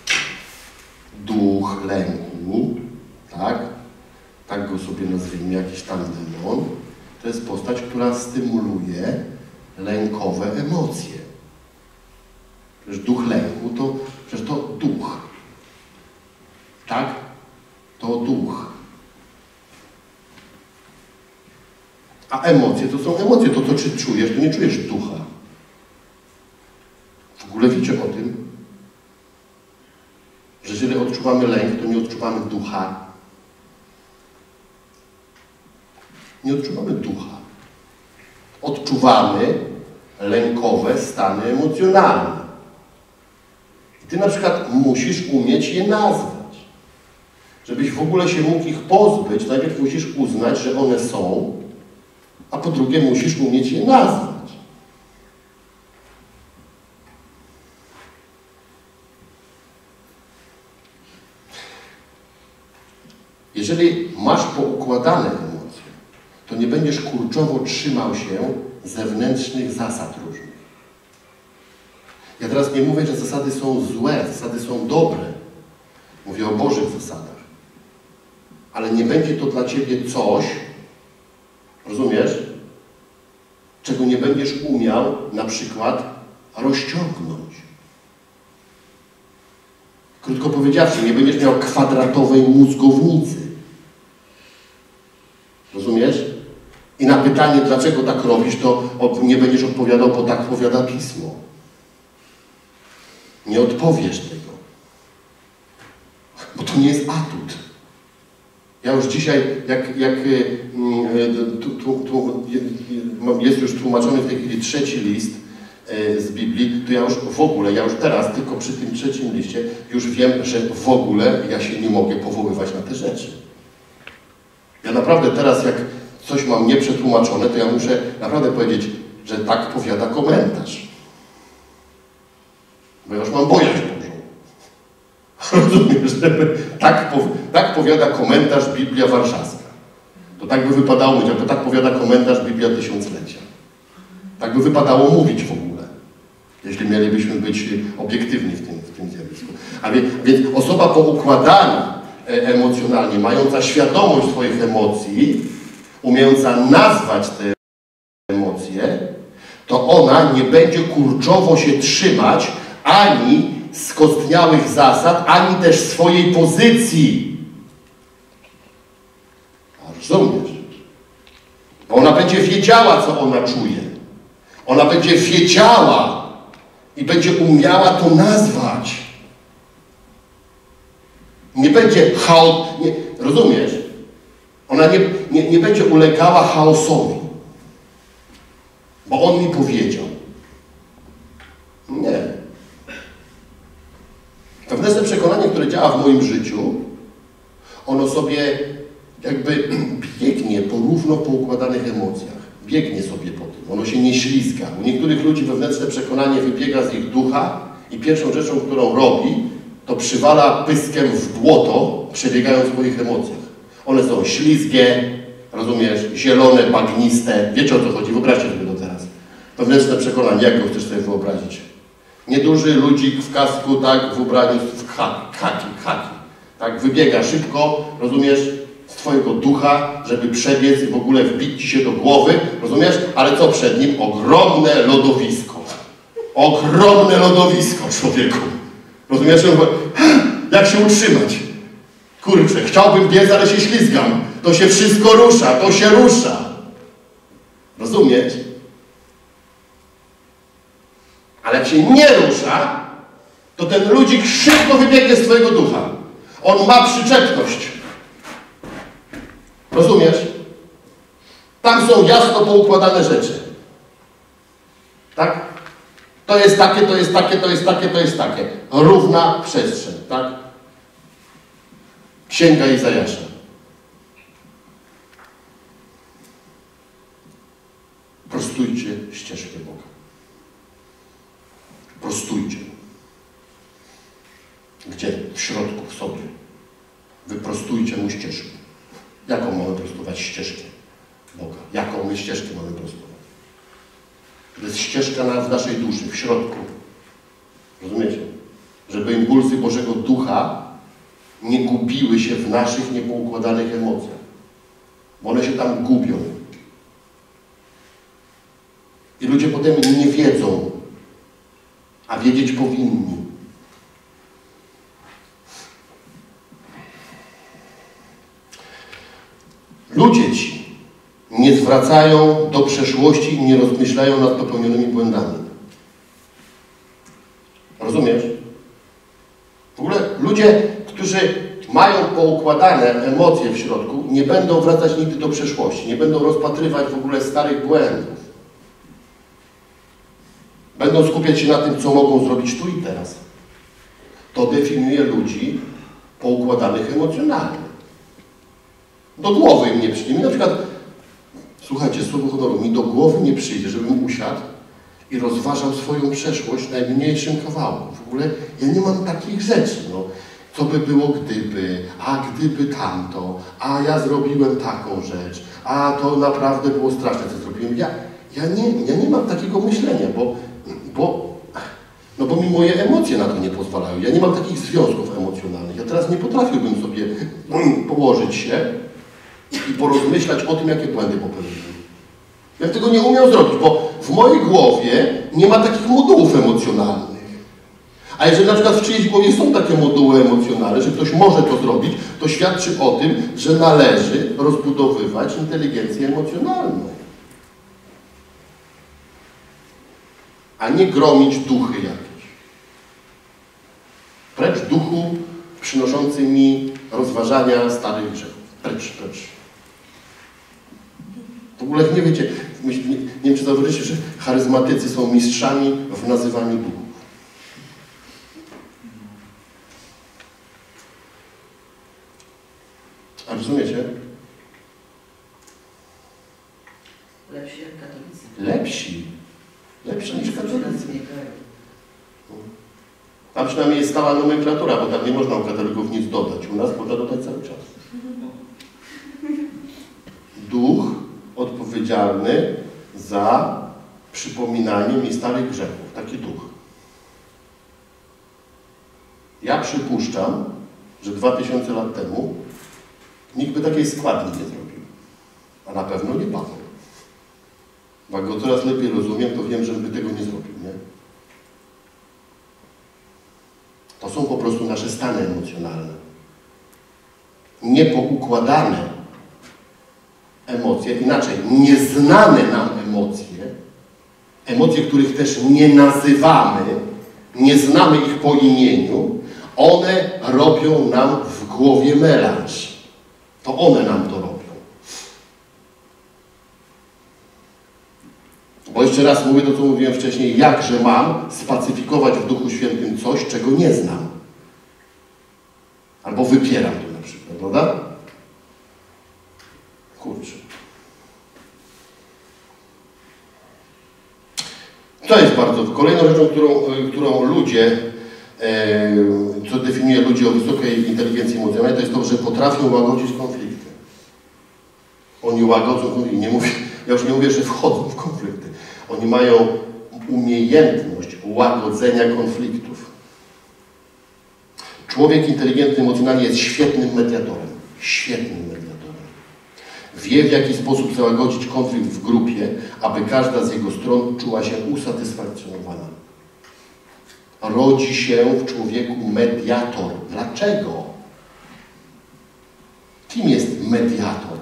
Duch lęku, tak? Tak go sobie nazwijmy, jakiś tam demon. To jest postać, która stymuluje lękowe emocje. Przecież duch lęku to przecież to duch. Tak? To duch. A emocje to są emocje. To, co ty czujesz, to nie czujesz ducha. W ogóle wiecie o tym, że jeżeli odczuwamy lęk, to nie odczuwamy ducha. Nie odczuwamy ducha. Odczuwamy lękowe stany emocjonalne. I ty na przykład musisz umieć je nazwać. Żebyś w ogóle się mógł ich pozbyć, najpierw musisz uznać, że one są, a po drugie musisz umieć je nazwać. Jeżeli masz poukładane emocje, to nie będziesz kurczowo trzymał się zewnętrznych zasad różnych. Ja teraz nie mówię, że zasady są złe, zasady są dobre. Mówię o Bożych zasadach. Ale nie będzie to dla ciebie coś, rozumiesz, czego nie będziesz umiał na przykład rozciągnąć. Krótko powiedziawszy, nie będziesz miał kwadratowej mózgownicy. Rozumiesz? I na pytanie, dlaczego tak robisz, to nie będziesz odpowiadał, bo tak powiada Pismo. Nie odpowiesz tego. Bo to nie jest atut. Ja już dzisiaj, jest już tłumaczony w tej chwili 3. list z Biblii, to ja już teraz, tylko przy tym 3. liście, już wiem, że w ogóle ja się nie mogę powoływać na te rzeczy. Ja naprawdę teraz, jak coś mam nieprzetłumaczone, to ja muszę naprawdę powiedzieć, że tak powiada komentarz. Bo ja już mam bojaźń Bożą. Rozumiesz? Tak powiada komentarz Biblia Warszawska. To tak by wypadało mówić, albo tak powiada komentarz Biblia Tysiąclecia. Tak by wypadało mówić w ogóle, jeśli mielibyśmy być obiektywni w tym zjawisku. A więc osoba poukładana emocjonalnie, mająca świadomość swoich emocji, umiejąca nazwać te emocje, to ona nie będzie kurczowo się trzymać ani skostniałych zasad, ani też swojej pozycji. Rozumiesz? Bo ona będzie wiedziała, co ona czuje. Ona będzie wiedziała i będzie umiała to nazwać. Nie będzie rozumiesz? Ona nie będzie ulegała chaosowi. Bo on mi powiedział. Nie. Wewnętrzne przekonanie, które działa w moim życiu, ono sobie jakby biegnie po równo poukładanych emocjach. Biegnie sobie po tym. Ono się nie ślizga. U niektórych ludzi wewnętrzne przekonanie wybiega z ich ducha i pierwszą rzeczą, którą robi, to przywala pyskiem w błoto, przebiegając po ich emocjach. One są ślizgie, rozumiesz, zielone, bagniste. Wiecie, o co chodzi? Wyobraźcie sobie to teraz. Wewnętrzne przekonanie, jak go chcesz sobie wyobrazić? Nieduży ludzik w kasku, tak, w ubraniu, w haki. Tak, wybiega szybko, rozumiesz, z twojego ducha, żeby przebiec i w ogóle wbić ci się do głowy, rozumiesz? Ale co przed nim? Ogromne lodowisko. Ogromne lodowisko, człowieku. Rozumiesz? Jak się utrzymać? Kurczę, chciałbym biec, ale się ślizgam. To się wszystko rusza, to się rusza. Rozumiesz? Ale jak się nie rusza, to ten ludzik szybko wybiegnie z twojego ducha. On ma przyczepność. Rozumiesz? Tam są jasno poukładane rzeczy. Tak? To jest takie, to jest takie, to jest takie, to jest takie. Równa przestrzeń, tak? Księga Izajasza. Prostujcie ścieżkę Boga. Prostujcie. Gdzie? W środku, w sobie. Wyprostujcie mu ścieżkę. Jaką mamy prostować ścieżkę Boga? Jaką my ścieżkę mamy prostować? To jest ścieżka w naszej duszy, w środku. Rozumiecie? Żeby impulsy Bożego Ducha nie gubiły się w naszych niepoukładanych emocjach. Bo one się tam gubią. I ludzie potem nie wiedzą, a wiedzieć powinni. Ludzie ci nie zwracają do przeszłości i nie rozmyślają nad popełnionymi błędami. Rozumiesz? W ogóle ludzie, którzy mają poukładane emocje w środku, nie będą wracać nigdy do przeszłości, nie będą rozpatrywać w ogóle starych błędów. Będą skupiać się na tym, co mogą zrobić tu i teraz. To definiuje ludzi poukładanych emocjonalnie. Do głowy im nie przyjdzie. Mi na przykład, słuchajcie, słowo honoru, mi do głowy nie przyjdzie, żebym usiadł i rozważał swoją przeszłość w najmniejszym kawałku. W ogóle ja nie mam takich rzeczy, no. Co by było gdyby, a gdyby tamto, a ja zrobiłem taką rzecz, a to naprawdę było straszne, co zrobiłem. Ja nie mam takiego myślenia, bo mi moje emocje na to nie pozwalają. Ja nie mam takich związków emocjonalnych. Ja teraz nie potrafiłbym sobie położyć się i porozmyślać o tym, jakie błędy popełniłem. Ja tego nie umiem zrobić, bo w mojej głowie nie ma takich modułów emocjonalnych. A jeżeli na przykład w czyjejś głowie są takie moduły emocjonalne, że ktoś może to zrobić, to świadczy o tym, że należy rozbudowywać inteligencję emocjonalną. A nie gromić duchy jakieś. Precz duchu przynoszący mi rozważania starych grzechów. Precz. W ogóle nie wiecie, nie wiem, czy zauważyliście, że charyzmatycy są mistrzami w nazywaniu duchów. A rozumiecie? Lepsi jak katolicy. Lepsi niż katolicy. Tam przynajmniej jest stała nomenklatura, bo tam nie można u katolików nic dodać. U nas można dodać cały czas. Duch odpowiedzialny za przypominanie mi starych grzechów. Taki duch. Ja przypuszczam, że 2000 lat temu nikt by takiej składni nie zrobił. A na pewno nie Paweł. Jak go coraz lepiej rozumiem, to wiem, że by tego nie zrobił, nie? To są po prostu nasze stany emocjonalne. Niepoukładane emocje, inaczej, nieznane nam emocje, których też nie nazywamy, nie znamy ich po imieniu, one robią nam w głowie melanż. To one nam to robią. Bo jeszcze raz mówię to, co mówiłem wcześniej, jakże mam spacyfikować w Duchu Świętym coś, czego nie znam. Albo wypieram to na przykład, prawda? Kurczę. To jest bardzo... Kolejną rzeczą, którą ludzie, co definiuje ludzi o wysokiej inteligencji emocjonalnej, to jest to, że potrafią łagodzić konflikty. Oni łagodzą, ja już nie mówię, że wchodzą w konflikty. Oni mają umiejętność łagodzenia konfliktów. Człowiek inteligentny emocjonalnie jest świetnym mediatorem. Świetnym mediatorem. Wie, w jaki sposób załagodzić konflikt w grupie, aby każda z jego stron czuła się usatysfakcjonowana. Rodzi się w człowieku mediator. Dlaczego? Kim jest mediator?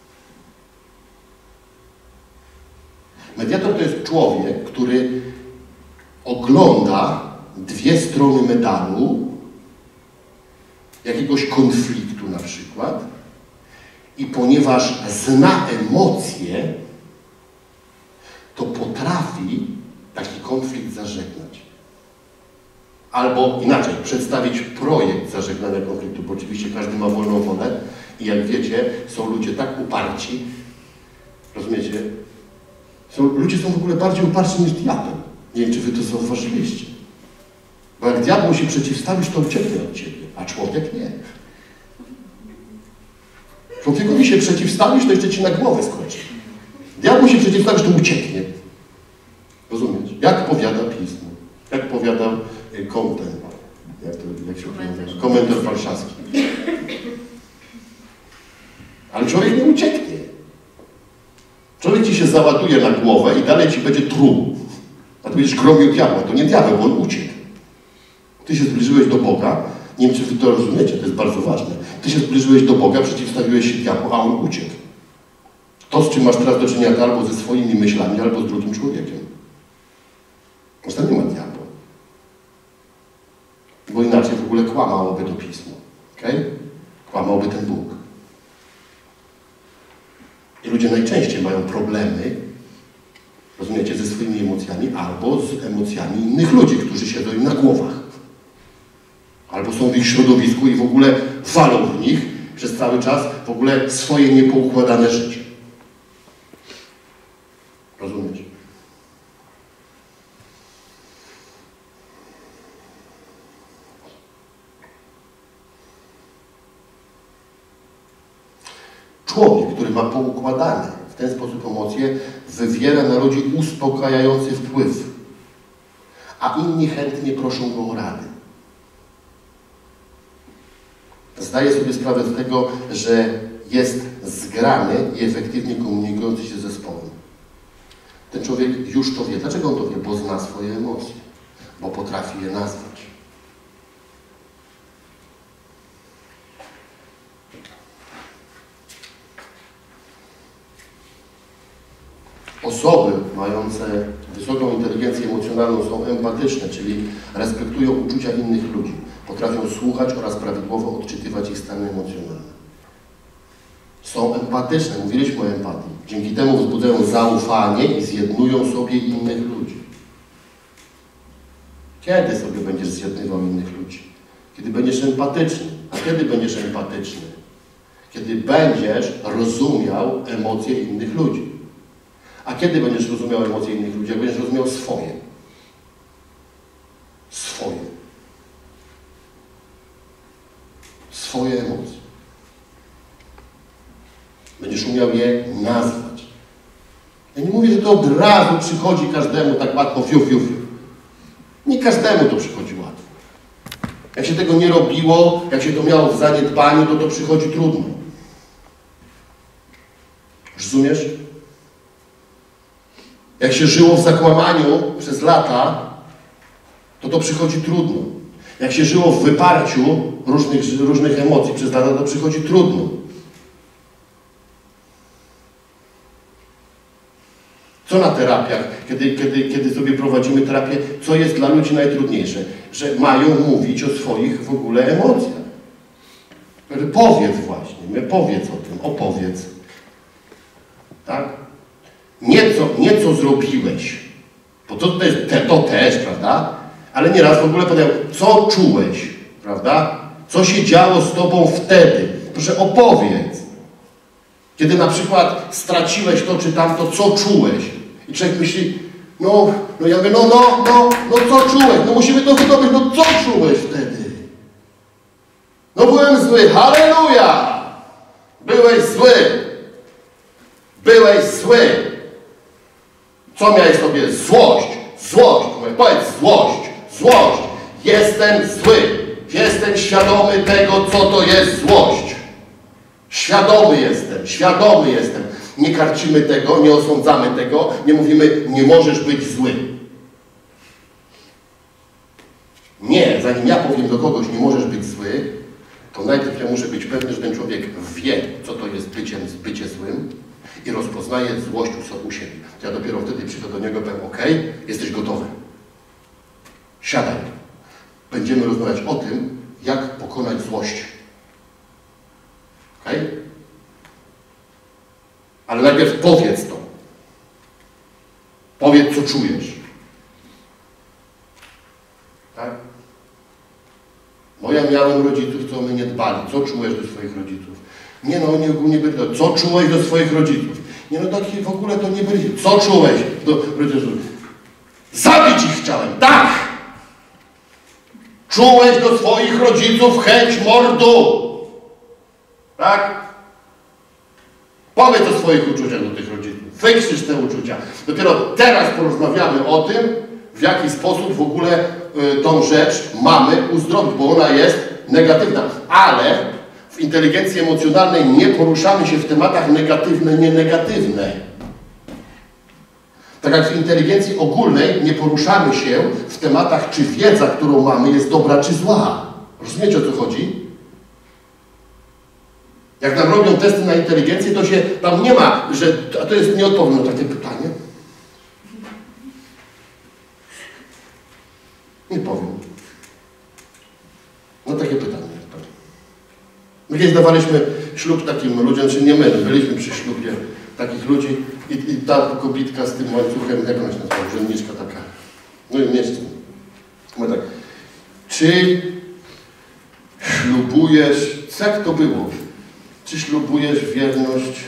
Mediator to jest człowiek, który ogląda dwie strony medalu, jakiegoś konfliktu na przykład, i ponieważ zna emocje, to potrafi taki konflikt zażegnać. Albo inaczej, przedstawić projekt zażegnania konfliktu, bo oczywiście każdy ma wolną wolę i jak wiecie, są ludzie tak uparci, rozumiecie? Ludzie są w ogóle bardziej uparci niż diabeł. Nie wiem, czy wy to zauważyliście. Bo jak diabłu się przeciwstawisz, to ucieknie od ciebie, a człowiek nie. Człowiekowi się przeciwstawisz, to jeszcze ci na głowę skoczy. Diabłu się przeciwstawisz, to ucieknie. Rozumiesz? Jak powiada Pismo. Jak powiadał kontent. Jak się mówi? Komentarz warszawski. Ale człowiek nie ucieknie. Człowiek ci się załaduje na głowę i dalej ci będzie truł. A ty będziesz gromił diabła. To nie diabeł, bo on uciekł. Ty się zbliżyłeś do Boga. Nie wiem, czy wy to rozumiecie, to jest bardzo ważne. Ty się zbliżyłeś do Boga, przeciwstawiłeś się diabłu, a on uciekł. To, z czym masz teraz do czynienia, to albo ze swoimi myślami, albo z drugim człowiekiem. Tam nie ma diabła. Bo inaczej w ogóle kłamałoby to Pismo. Okay? Kłamałby ten Bóg. I ludzie najczęściej mają problemy, rozumiecie, ze swoimi emocjami albo z emocjami innych ludzi, którzy siedzą im na głowach. Albo są w ich środowisku i w ogóle walą w nich przez cały czas w ogóle swoje niepoukładane życie. Rozumiecie? Człowiek, który ma poukładane w ten sposób emocje, wywiera na ludzi uspokajający wpływ, a inni chętnie proszą go o rady. Zdaje sobie sprawę z tego, że jest zgrany i efektywnie komunikujący się z zespołem. Ten człowiek już to wie. Dlaczego on to wie? Bo zna swoje emocje, bo potrafi je nazwać. Osoby mające wysoką inteligencję emocjonalną są empatyczne, czyli respektują uczucia innych ludzi. Potrafią słuchać oraz prawidłowo odczytywać ich stany emocjonalne. Są empatyczne, mówiliśmy o empatii. Dzięki temu wzbudzają zaufanie i zjednują sobie innych ludzi. Kiedy sobie będziesz zjednywał innych ludzi? Kiedy będziesz empatyczny. A kiedy będziesz empatyczny? Kiedy będziesz rozumiał emocje innych ludzi. A kiedy będziesz rozumiał emocje innych ludzi? Jak będziesz rozumiał swoje. Swoje. Swoje emocje. Będziesz umiał je nazwać. Ja nie mówię, że to od razu przychodzi każdemu tak łatwo, fiu, fiu, fiu. Nie każdemu to przychodzi łatwo. Jak się tego nie robiło, jak się to miało w zaniedbaniu, to przychodzi trudno. Rozumiesz? Jak się żyło w zakłamaniu przez lata, to przychodzi trudno. Jak się żyło w wyparciu różnych emocji przez lata, to przychodzi trudno. Co na terapiach, kiedy sobie prowadzimy terapię, co jest dla ludzi najtrudniejsze? Że mają mówić o swoich w ogóle emocjach. Powiedz właśnie, powiedz o tym, opowiedz. Tak? Nie co zrobiłeś, bo to też, prawda? Ale nieraz w ogóle powiedział, co czułeś, prawda? Co się działo z tobą wtedy? Proszę, opowiedz. Kiedy na przykład straciłeś to czy tamto, co czułeś? I człowiek myśli, no ja mówię, co czułeś? No musimy to wydobyć, no co czułeś wtedy? No byłem zły, halleluja! Byłeś zły. Byłeś zły. Co miałeś sobie? Złość. Złość. Powiedz złość. Złość. Jestem zły. Jestem świadomy tego, co to jest złość. Świadomy jestem. Świadomy jestem. Nie karcimy tego, nie osądzamy tego, nie mówimy, nie możesz być zły. Nie, zanim ja powiem do kogoś, nie możesz być zły, to najpierw ja muszę być pewny, że ten człowiek wie, co to jest bycie złym i rozpoznaje złość u siebie. Ja dopiero wtedy przyjdę do niego i powiem, ok, jesteś gotowy. Siadaj. Będziemy rozmawiać o tym, jak pokonać złość. Ok? Ale najpierw powiedz to. Powiedz, co czujesz. Tak? Bo ja miałem rodziców, co o mnie nie dbali. Co czułeś do swoich rodziców? Nie no, oni ogólnie byli. Co czułeś do swoich rodziców? Nie no, taki w ogóle to nie byli. Co czułeś do rodziców? Zabić ich chciałem. Tak! Czułeś do swoich rodziców chęć mordu. Tak? Powiedz o swoich uczuciach do tych rodziców. Wykrzycz te uczucia. Dopiero teraz porozmawiamy o tym, w jaki sposób w ogóle tą rzecz mamy uzdrowić, bo ona jest negatywna. Ale w inteligencji emocjonalnej nie poruszamy się w tematach negatywne, nienegatywne. Tak jak w inteligencji ogólnej nie poruszamy się w tematach, czy wiedza, którą mamy, jest dobra, czy zła. Rozumiecie, o co chodzi? Jak nam robią testy na inteligencję, to się tam nie ma, że a to jest nieodpowiedź na takie pytanie. Nie powiem. No takie pytanie. My kiedyś dawaliśmy ślub takim ludziom, czy nie my, byliśmy przy ślubie takich ludzi i ta kobitka z tym łańcuchem, jak ona się nazywa, urzędniczka taka, no i nie chcę. Mówię tak, czy ślubujesz, jak to było? Czy ślubujesz wierność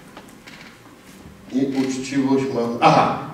i uczciwość mam? Aha!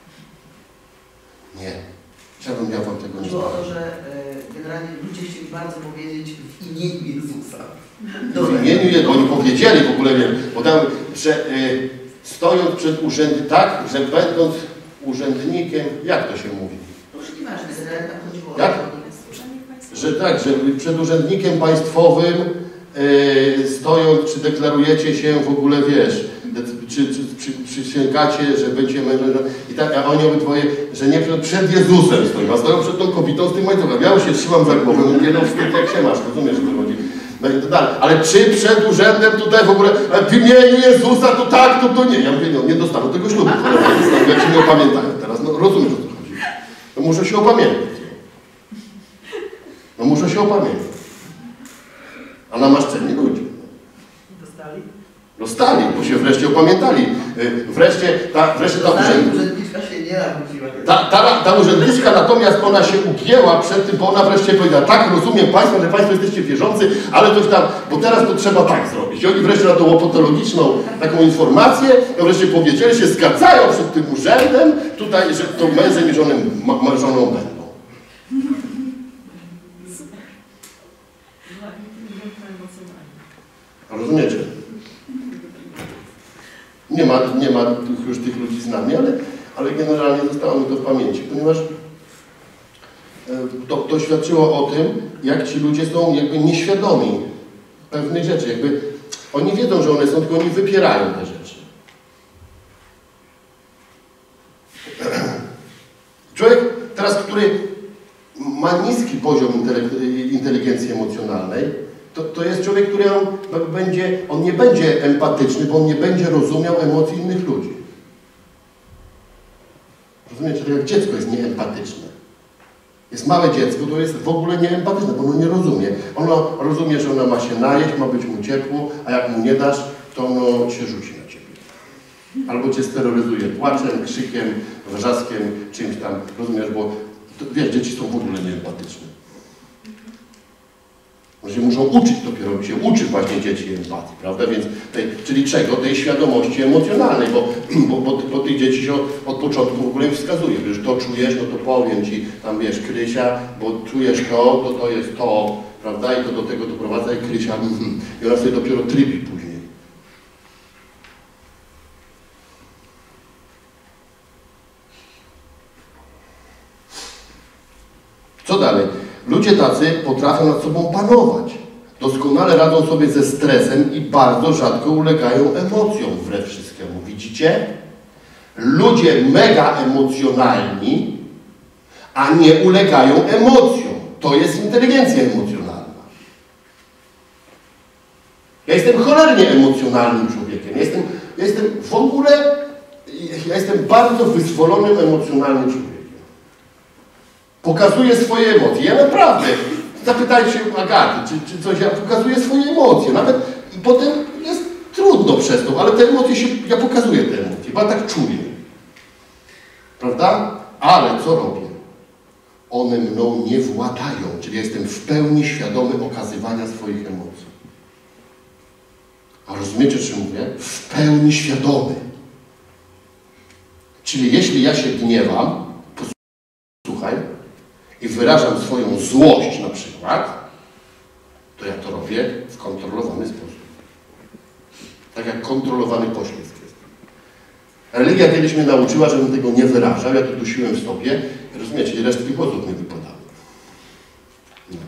Nie. Chciałbym ja wam tego nie Było to, że generalnie ludzie chcieli bardzo powiedzieć w imieniu Jezusa. W imieniu Jego, oni powiedzieli w ogóle, wiem, bo tam, że stojąc przed urzędem, tak, że będąc urzędnikiem, jak to się mówi? To już nieważne, że tam chodziło o Jak? to. Że tak, że przed urzędnikiem państwowym stojąc, czy deklarujecie się w ogóle, wiesz, czy przysięgacie, że będziemy, i tak, a oni obydwoje, że nie przed Jezusem stoją, a stoją przed tą kobietą z tym łańcuchem. Ja już się trzymam za głowę, mówię, no wstyd jak się masz, rozumiesz, o co chodzi. No i to dalej. Ale czy przed urzędem tutaj w ogóle, w imieniu Jezusa, to tak, to nie. Ja mówię, no nie dostaną tego ślubu, jak się nie opamiętają teraz, no rozumiesz, o co chodzi. No muszę się opamiętać. No muszę się opamiętać. A namaszczeni ludzie. Dostali? Dostali, bo się wreszcie opamiętali. Wreszcie ta urzędniczka się nie nawróciła. Ta urzędniczka natomiast ona się ugięła przed tym, bo ona wreszcie powiedziała, tak, rozumiem Państwa, że Państwo jesteście wierzący, ale coś tam, bo teraz to trzeba tak zrobić. I oni wreszcie na tą łopatologiczną taką informację, wreszcie powiedzieli, się zgadzają przed tym urzędem tutaj, że to mężem i żoną będą. Rozumiecie? Nie ma już tych ludzi z nami, ale generalnie zostało mi to w pamięci, ponieważ to świadczyło o tym, jak ci ludzie są jakby nieświadomi pewnych rzeczy. Jakby oni wiedzą, że one są, tylko oni wypierają te rzeczy. Człowiek teraz, który ma niski poziom inteligencji emocjonalnej, to jest człowiek, który on nie będzie empatyczny, bo on nie będzie rozumiał emocji innych ludzi. Rozumiecie? Tak jak dziecko jest nieempatyczne. Jest małe dziecko, to jest w ogóle nieempatyczne, bo ono nie rozumie. Ono rozumie, że ona ma się najeść, ma być mu ciepło, a jak mu nie dasz, to ono się rzuci na ciebie. Albo cię steroryzuje płaczem, krzykiem, wrzaskiem, czymś tam. Rozumiesz? Bo wiesz, dzieci są w ogóle nieempatyczne. Że muszą uczyć dopiero, się uczy właśnie dzieci empatii, prawda? Więc czyli czego? Tej świadomości emocjonalnej, bo tych dzieci się od początku w ogóle wskazuje. Wiesz, to czujesz, no to powiem ci, tam wiesz, Krysia, bo czujesz to jest to, prawda? I to do tego doprowadza i Krysia, i ona sobie dopiero trybi później. potrafią nad sobą panować. Doskonale radzą sobie ze stresem i bardzo rzadko ulegają emocjom wbrew wszystkiemu. Widzicie? Ludzie mega emocjonalni, a nie ulegają emocjom. To jest inteligencja emocjonalna. Ja jestem cholernie emocjonalnym człowiekiem. Ja jestem w ogóle, ja jestem bardzo wyzwolonym emocjonalnym człowiekiem. Pokazuję swoje emocje. Ja naprawdę, zapytajcie Agaty, czy coś, ja pokazuję swoje emocje. Nawet i potem jest trudno przez to, ale te emocje ja pokazuję te emocje, bo ja tak czuję. Prawda? Ale co robię? One mną nie władają, czyli ja jestem w pełni świadomy okazywania swoich emocji. A rozumiecie, czy mówię? W pełni świadomy. Czyli jeśli ja się gniewam, posłuchaj, i wyrażam swoją złość na przykład, to ja to robię w kontrolowany sposób. Tak jak kontrolowany poślizg jest. Religia kiedyś mnie nauczyła, żebym tego nie wyrażał, ja to dusiłem w sobie. Rozumiecie, i resztki włosów mi wypadały. No.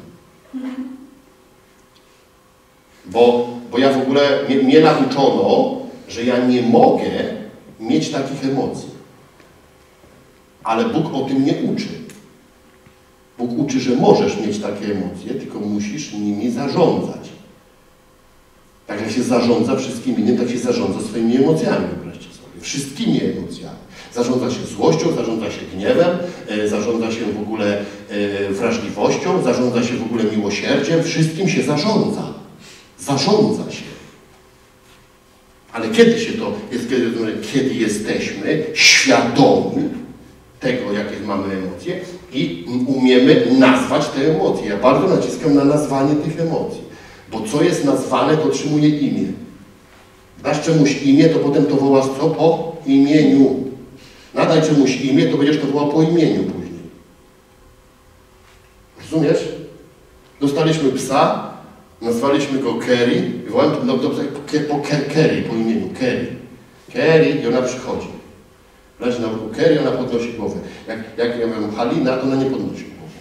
Bo ja w ogóle, mnie nauczono, że ja nie mogę mieć takich emocji. Ale Bóg o tym nie uczy. Bóg uczy, że możesz mieć takie emocje, tylko musisz nimi zarządzać. Tak jak się zarządza wszystkim innym, tak się zarządza swoimi emocjami, wyobraźcie sobie. Wszystkimi emocjami. Zarządza się złością, zarządza się gniewem, zarządza się w ogóle wrażliwością, zarządza się w ogóle miłosierdziem. Wszystkim się zarządza. Zarządza się. Ale kiedy się to jest, kiedy jesteśmy świadomi tego, jakie mamy emocje i umiemy nazwać te emocje. Ja bardzo naciskam na nazwanie tych emocji. Bo co jest nazwane, to otrzymuje imię. Dasz czemuś imię, to potem to wołasz co? Po imieniu. Nadaj czemuś imię, to będziesz to wołał po imieniu później. Rozumiesz? Dostaliśmy psa, nazwaliśmy go Kerry i wołałem po Kerry, po imieniu. Kerry i ona przychodzi. Leży na łóżku Kerry, ona podnosi głowę. Jak ja mam Halina, to ona nie podnosi głowy.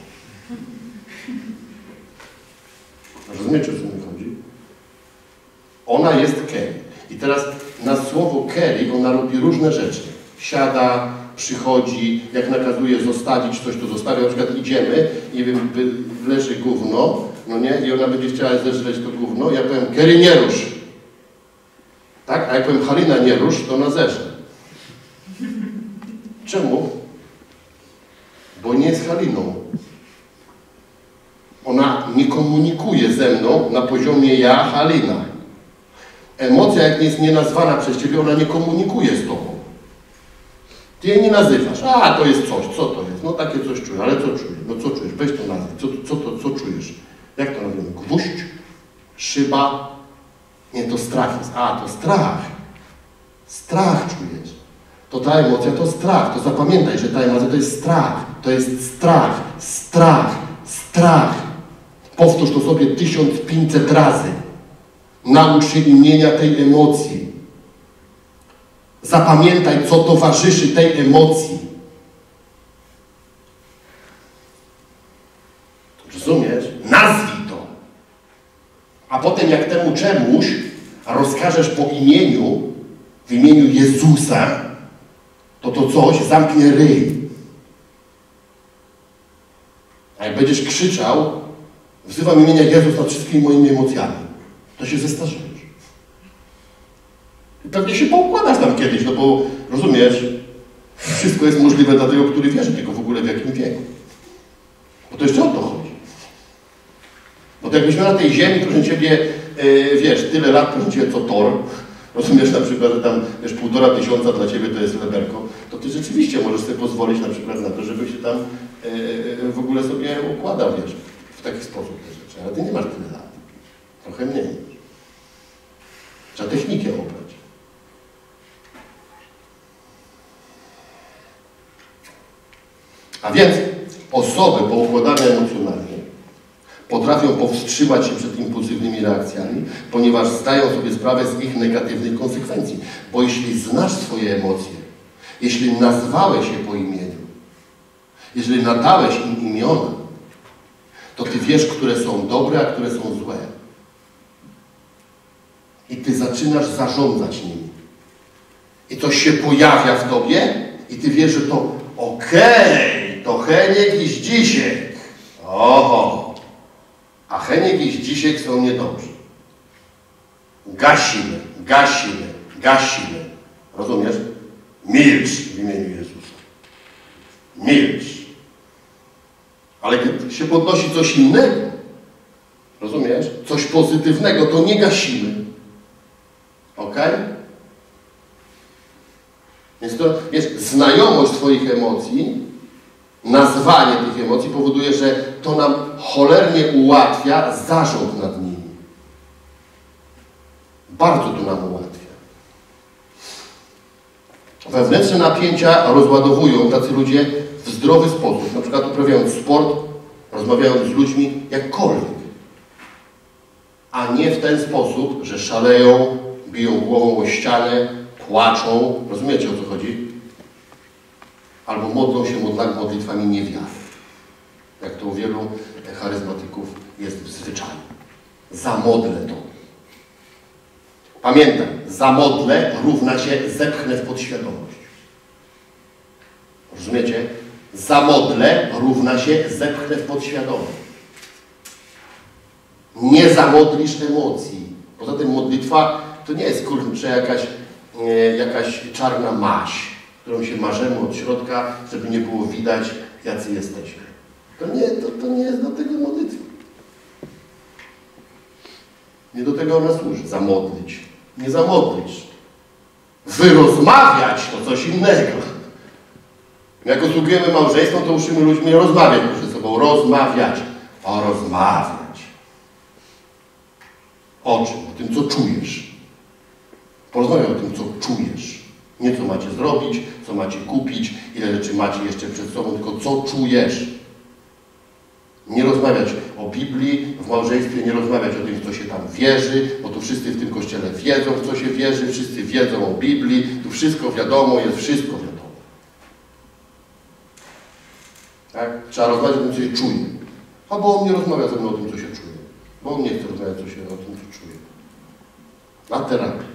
Rozumiecie, o co mi chodzi? Ona jest Kerry. I teraz na słowo Kerry ona robi różne rzeczy. Siada, przychodzi, jak nakazuje zostawić coś, to zostawia. Na przykład idziemy i leży gówno, no nie? I ona będzie chciała zeżreć to gówno. Ja powiem, Kerry, nie rusz. Tak? A jak powiem, Halina, nie rusz, to ona zeżre. Czemu? Bo nie jest Haliną. Ona nie komunikuje ze mną na poziomie ja, Halina. Emocja, jak jest nienazwana przez Ciebie, ona nie komunikuje z Tobą. Ty jej nie nazywasz. A, to jest coś. Co to jest? No takie coś czuję. Ale co czujesz? No co czujesz? Weź to nazwij. Co czujesz? Jak to nazwiemy? Gwóźdź? Szyba? Nie, to strach jest. A, to strach. Strach czujesz. To ta emocja to strach. To zapamiętaj, że ta emocja to jest strach. To jest strach. Strach. Strach. Powtórz to sobie 1500 razy. Naucz się imienia tej emocji. Zapamiętaj, co towarzyszy tej emocji. Rozumiesz? Nazwij to. A potem jak temu czemuś rozkażesz po imieniu, w imieniu Jezusa, to coś zamknie ryj. A jak będziesz krzyczał, wzywam imienia Jezus nad wszystkimi moimi emocjami, to się zestarzejesz. I pewnie się poukładasz tam kiedyś, no bo rozumiesz, wszystko jest możliwe dla tego, który wierzy, tylko w ogóle w jakim wieku. Bo to jeszcze o to chodzi. Bo to jakbyśmy na tej ziemi, proszę Ciebie, wiesz, tyle lat, proszę Ciebie, co Tor, rozumiesz na przykład, że tam, wiesz, 1500 dla Ciebie to jest leberko, to Ty rzeczywiście możesz sobie pozwolić na przykład na to, żeby się tam w ogóle sobie układał, wiesz, w taki sposób te rzeczy. Ale Ty nie masz tyle lat. Trochę mniej. Trzeba technikę obrać. A więc osoby poukładane emocjonalnie potrafią powstrzymać się przed impulsywnymi reakcjami, ponieważ zdają sobie sprawę z ich negatywnych konsekwencji. Bo jeśli znasz swoje emocje, jeśli nazwałeś je po imieniu, jeżeli nadałeś im imiona, to ty wiesz, które są dobre, a które są złe. I ty zaczynasz zarządzać nimi. I coś się pojawia w tobie i ty wiesz, że to okej, to Heniek i Zdzisiek. Oho. A Heniek i Zdzisiek są niedobrzy. Gasimy, gasimy, gasimy. Rozumiesz? Milcz w imieniu Jezusa. Milcz. Ale kiedy się podnosi coś innego, rozumiesz? Coś pozytywnego, to nie gasimy. Ok? Więc to, wiesz, znajomość twoich emocji, nazwanie tych emocji powoduje, że to nam cholernie ułatwia zarząd nad nimi. Bardzo to nam ułatwia. Wewnętrzne napięcia rozładowują tacy ludzie w zdrowy sposób. Na przykład uprawiając sport, rozmawiając z ludźmi, jakkolwiek. A nie w ten sposób, że szaleją, biją głową o ścianę, płaczą. Rozumiecie, o co chodzi? Albo modlą się modlitwami niewiary. Jak to u wielu charyzmatyków jest w zwyczaju. Zamodlę to. Pamiętaj, zamodlę równa się zepchnę w podświadomość. Rozumiecie? Zamodlę równa się zepchnę w podświadomość. Nie zamodlisz emocji. Poza tym modlitwa to nie jest, kurczę, jakaś czarna maź, którą się marzemy od środka, żeby nie było widać, jacy jesteśmy. To nie jest do tego modlitwa. Nie do tego ona służy. Zamodlić. Nie zamodlić. Wyrozmawiać to coś innego. Jak usługujemy małżeństwo, to uczymy ludźmi rozmawiać ze sobą. Rozmawiać. Porozmawiać. O czym? O tym, co czujesz. Porozmawiaj o tym, co czujesz. Nie co macie zrobić, co macie kupić, ile rzeczy macie jeszcze przed sobą, tylko co czujesz. Nie rozmawiać o Biblii w małżeństwie, nie rozmawiać o tym, w co się tam wierzy, bo tu wszyscy w tym kościele wiedzą, w co się wierzy, wszyscy wiedzą o Biblii, tu wszystko wiadomo, jest wszystko wiadomo. Tak? Trzeba rozmawiać o tym, co się czuje. Albo on nie rozmawia ze mną o tym, co się czuje. Bo on nie chce rozmawiać o tym, co czuje. Na terapię.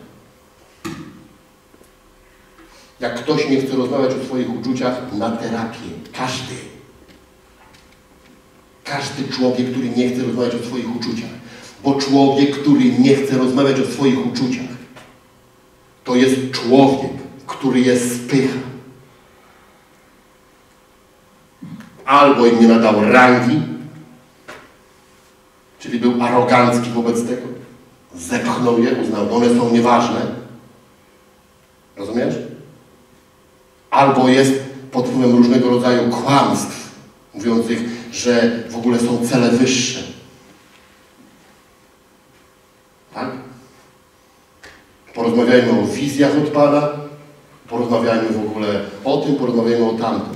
Jak ktoś nie chce rozmawiać o swoich uczuciach, na terapię. Każdy. Każdy człowiek, który nie chce rozmawiać o swoich uczuciach. Bo człowiek, który nie chce rozmawiać o swoich uczuciach, to jest człowiek, który jest spycha. Albo im nie nadał rangi, czyli był arogancki wobec tego, zepchnął je, uznał, one są nieważne. Rozumiesz? Albo jest pod wpływem różnego rodzaju kłamstw, mówiących, że w ogóle są cele wyższe. Tak? Porozmawiajmy o wizjach od Pana, porozmawiajmy w ogóle o tym, porozmawiajmy o tamtym.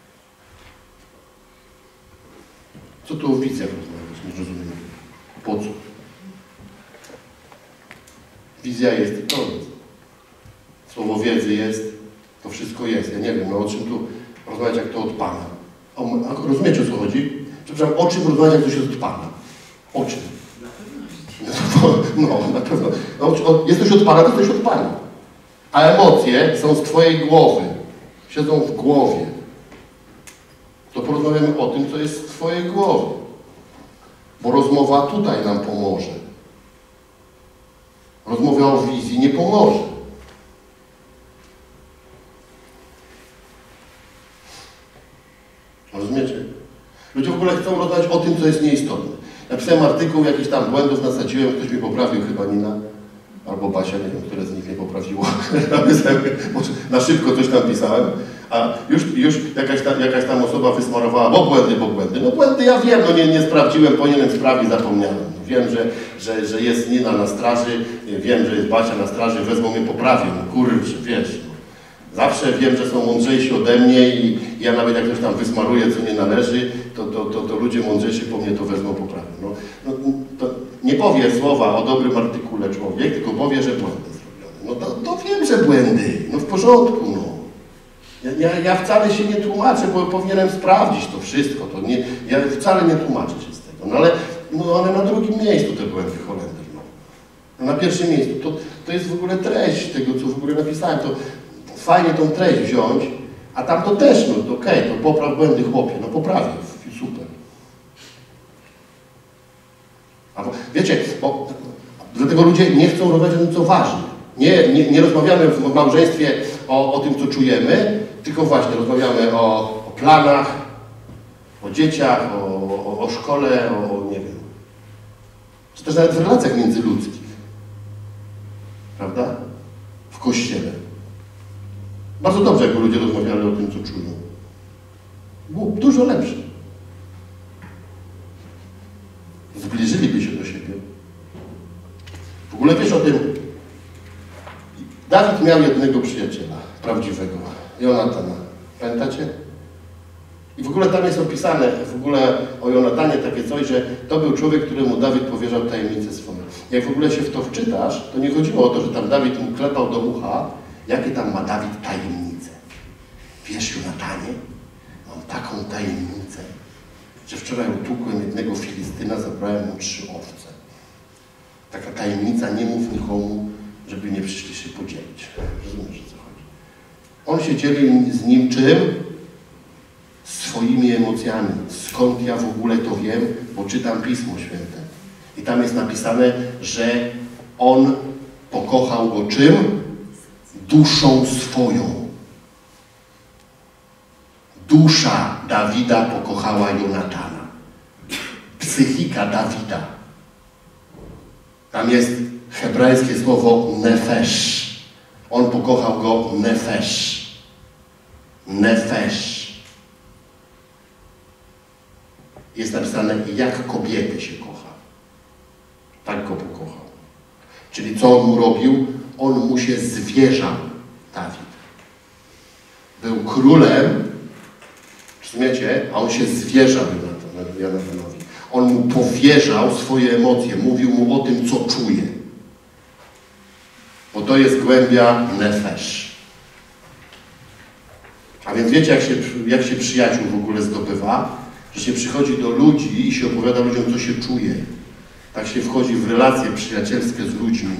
Co tu o wizjach rozmawiać? Nie rozumiem. Po co? Wizja jest i koniec. Słowo wiedzy jest, to wszystko jest. Ja nie wiem, no o czym tu rozmawiać, jak to od Pana. Rozumiecie, o co chodzi? Przepraszam, o czym rozmawiać, jak to się od Pana? O czym? No, na pewno. No, jest coś od Pana, to coś od Pana. A emocje są z Twojej głowy. Siedzą w głowie. To porozmawiamy o tym, co jest w Twojej głowie. Bo rozmowa tutaj nam pomoże. Rozmowa o wizji nie pomoże. Rozumiecie? Ludzie w ogóle chcą rozmawiać o tym, co jest nieistotne. Napisałem artykuł, jakiś tam błędów nasadziłem, ktoś mi poprawił, chyba Nina, albo Basia, nie wiem, które z nich mnie poprawiło. Na szybko coś tam pisałem, a już jakaś tam osoba wysmarowała, bo błędy. No błędy ja wiem, no nie sprawdziłem, powinienem sprawdzić, zapomniałem. No, wiem, że jest Nina na straży, wiem, że jest Basia na straży, wezmą mnie poprawią, no kurczę, wiesz. Zawsze wiem, że są mądrzejsi ode mnie i ja nawet jak ktoś tam wysmaruje, co nie należy, to ludzie mądrzejsi po mnie to wezmą, poprawią. No, to nie powie słowa o dobrym artykule człowiek, tylko powie, że błędy zrobione. No to wiem, że błędy, no w porządku, no. Ja wcale się nie tłumaczę, bo powinienem sprawdzić to wszystko. Ja wcale nie tłumaczę się z tego. No ale one na drugim miejscu te błędy Holender. No. Na pierwszym miejscu. To jest w ogóle treść tego, co w ogóle napisałem. To fajnie tą treść wziąć, a tam to też, no to okej, to popraw błędy chłopie, no poprawię, super. Wiecie, bo dlatego ludzie nie chcą rozmawiać o tym, co ważne. Nie rozmawiamy w małżeństwie o tym, co czujemy, tylko właśnie rozmawiamy o planach, o dzieciach, o szkole, nie wiem. Czy też nawet w relacjach międzyludzkich. Prawda? W Kościele. Bardzo dobrze, jakby ludzie rozmawiali o tym, co czują. Było dużo lepsze. Zbliżyliby się do siebie. W ogóle wiesz o tym, Dawid miał jednego przyjaciela, prawdziwego, Jonatana. Pamiętacie? I w ogóle tam jest opisane, w ogóle o Jonatanie takie coś, że to był człowiek, któremu Dawid powierzał tajemnice swoje. Jak w ogóle się w to wczytasz, to nie chodziło o to, że tam Dawid mu klepał do ucha, jakie tam ma Dawid tajemnice. Wiesz, Jonatanie, mam taką tajemnicę, że wczoraj utłukłem jednego Filistyna, zabrałem mu 3 owce. Taka tajemnica, nie mów nikomu, żeby nie przyszli się podzielić. Rozumiesz, o co chodzi? On się dzielił z nim czym? Swoimi emocjami. Skąd ja w ogóle to wiem? Bo czytam Pismo Święte. I tam jest napisane, że on pokochał go czym? Duszą swoją. Dusza Dawida pokochała Jonatana. Psychika Dawida. Tam jest hebrajskie słowo nefesh. On pokochał go nefesh. Nefesh. Jest napisane, jak kobietę się kocha. Tak go pokochał. Czyli co on mu robił? On mu się zwierzał, Dawid. Był królem, rozumiecie? A on się zwierzał Jonatanowi. On mu powierzał swoje emocje, mówił mu o tym, co czuje. Bo to jest głębia nefesh. A więc wiecie, jak się przyjaciół w ogóle zdobywa? Że się przychodzi do ludzi i się opowiada ludziom, co się czuje. Tak się wchodzi w relacje przyjacielskie z ludźmi.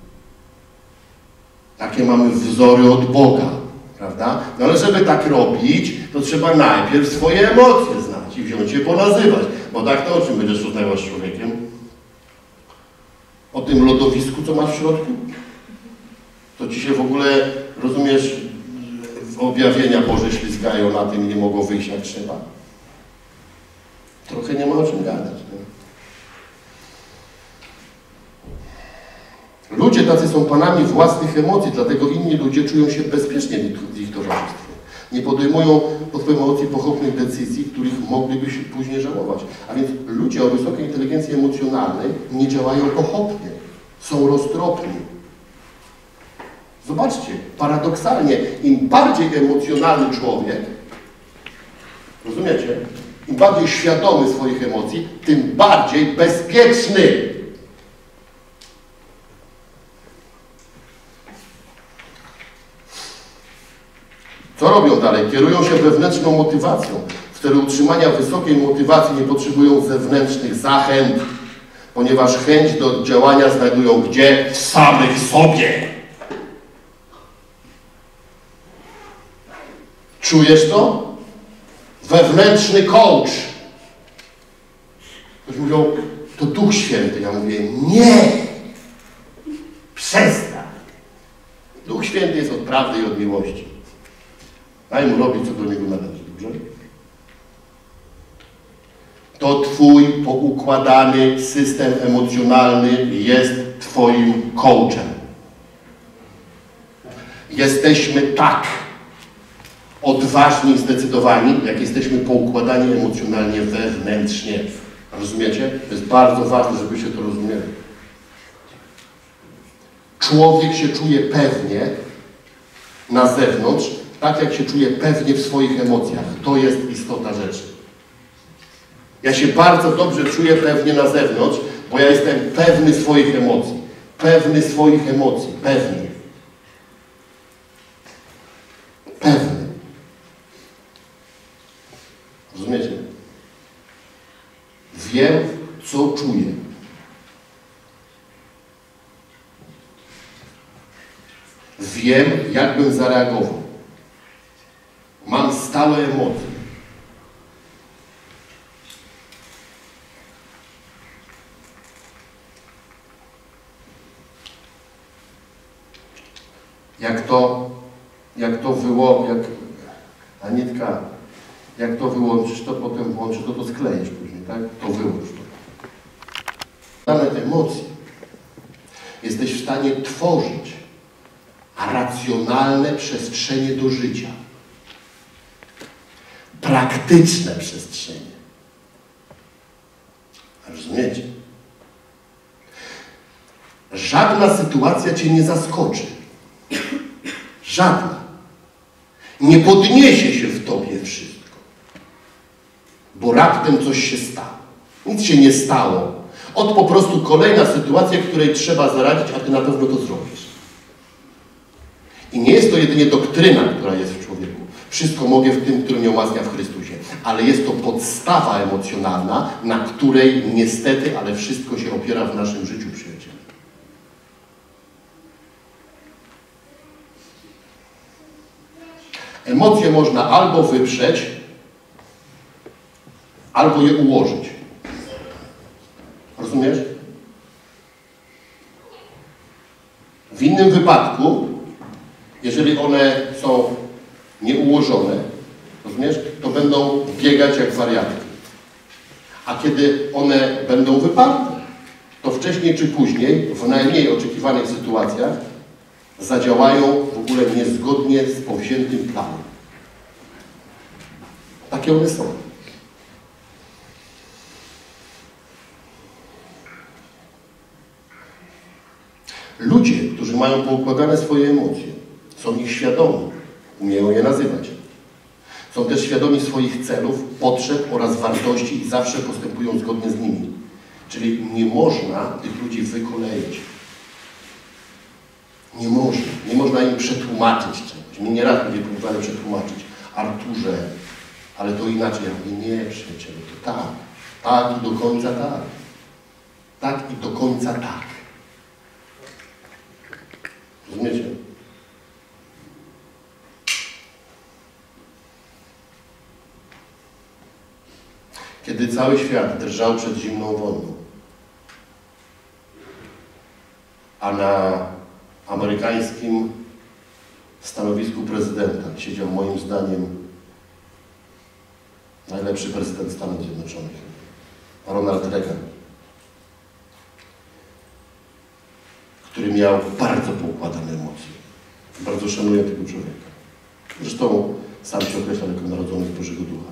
Takie mamy wzory od Boga, prawda? No ale żeby tak robić, to trzeba najpierw swoje emocje znać i wziąć je ponazywać. Bo tak to o czym będziesz rozmawiał z człowiekiem? O tym lodowisku, co masz w środku? To ci się w ogóle, rozumiesz, objawienia Boże ślizgają na tym i nie mogą wyjść jak trzeba? Trochę nie ma o czym gadać. Nie? Ludzie tacy są panami własnych emocji, dlatego inni ludzie czują się bezpiecznie w ich towarzystwie. Nie podejmują pod wpływem emocji pochopnych decyzji, których mogliby się później żałować. A więc ludzie o wysokiej inteligencji emocjonalnej nie działają pochopnie. Są roztropni. Zobaczcie, paradoksalnie, im bardziej emocjonalny człowiek, rozumiecie? Im bardziej świadomy swoich emocji, tym bardziej bezpieczny. Co robią dalej? Kierują się wewnętrzną motywacją. W celu utrzymania wysokiej motywacji nie potrzebują zewnętrznych zachęt, ponieważ chęć do działania znajdują gdzie? W samych sobie. Czujesz to? Wewnętrzny coach. Ktoś mówią, to Duch Święty. Ja mówię, nie! Przestań! Duch Święty jest od prawdy i od miłości. Daj mu robić, co do niego należy. Dobrze? To twój poukładany system emocjonalny jest twoim coachem. Jesteśmy tak odważni i zdecydowani, jak jesteśmy poukładani emocjonalnie wewnętrznie. Rozumiecie? To jest bardzo ważne, żebyście to rozumieli. Człowiek się czuje pewnie na zewnątrz, tak jak się czuje pewnie w swoich emocjach. To jest istota rzeczy. Ja się bardzo dobrze czuję pewnie na zewnątrz, bo ja jestem pewny swoich emocji. Pewny swoich emocji. Pewnie. Pewny. Rozumiecie? Wiem, co czuję. Wiem, jak bym zareagował. Mam stałe emocje. Anitka, jak to wyłączysz, to potem włączysz, to sklejesz później, tak? To wyłącz to. Dane emocje jesteś w stanie tworzyć racjonalne przestrzenie do życia. Praktyczne przestrzenie. Rozumiecie? Żadna sytuacja cię nie zaskoczy. Żadna. Nie podniesie się w tobie wszystko. Bo raptem coś się stało. Nic się nie stało. Po prostu kolejna sytuacja, której trzeba zaradzić, a ty na pewno to zrobisz. I nie jest to jedynie doktryna, która jest w człowieku. Wszystko mogę w tym, który mnie umacnia w Chrystusie. Ale jest to podstawa emocjonalna, na której niestety, ale wszystko się opiera w naszym życiu, przyjaciele. Emocje można albo wyprzeć, albo je ułożyć. Rozumiesz? W innym wypadku, jeżeli one są nieułożone, rozumiesz, to będą biegać jak wariatki. A kiedy one będą wypadne, to wcześniej czy później, w najmniej oczekiwanych sytuacjach, zadziałają w ogóle niezgodnie z powziętym planem. Takie one są. Ludzie, którzy mają poukładane swoje emocje, są ich świadomi, umieją je nazywać. Są też świadomi swoich celów, potrzeb oraz wartości i zawsze postępują zgodnie z nimi. Czyli nie można tych ludzi wykoleić. Nie można. Nie można im przetłumaczyć czegoś. Mnie nieraz będzie próbowali przetłumaczyć. Arturze, ale to inaczej. Ja mówię, nie, przyjacielu, to tak. Tak i do końca tak. Tak i do końca tak. Rozumiecie? Kiedy cały świat drżał przed zimną wojną, a na amerykańskim stanowisku prezydenta siedział moim zdaniem najlepszy prezydent Stanów Zjednoczonych, Ronald Reagan, który miał bardzo poukładane emocje. Bardzo szanuję tego człowieka. Zresztą sam się określa jako narodzony z Bożego Ducha.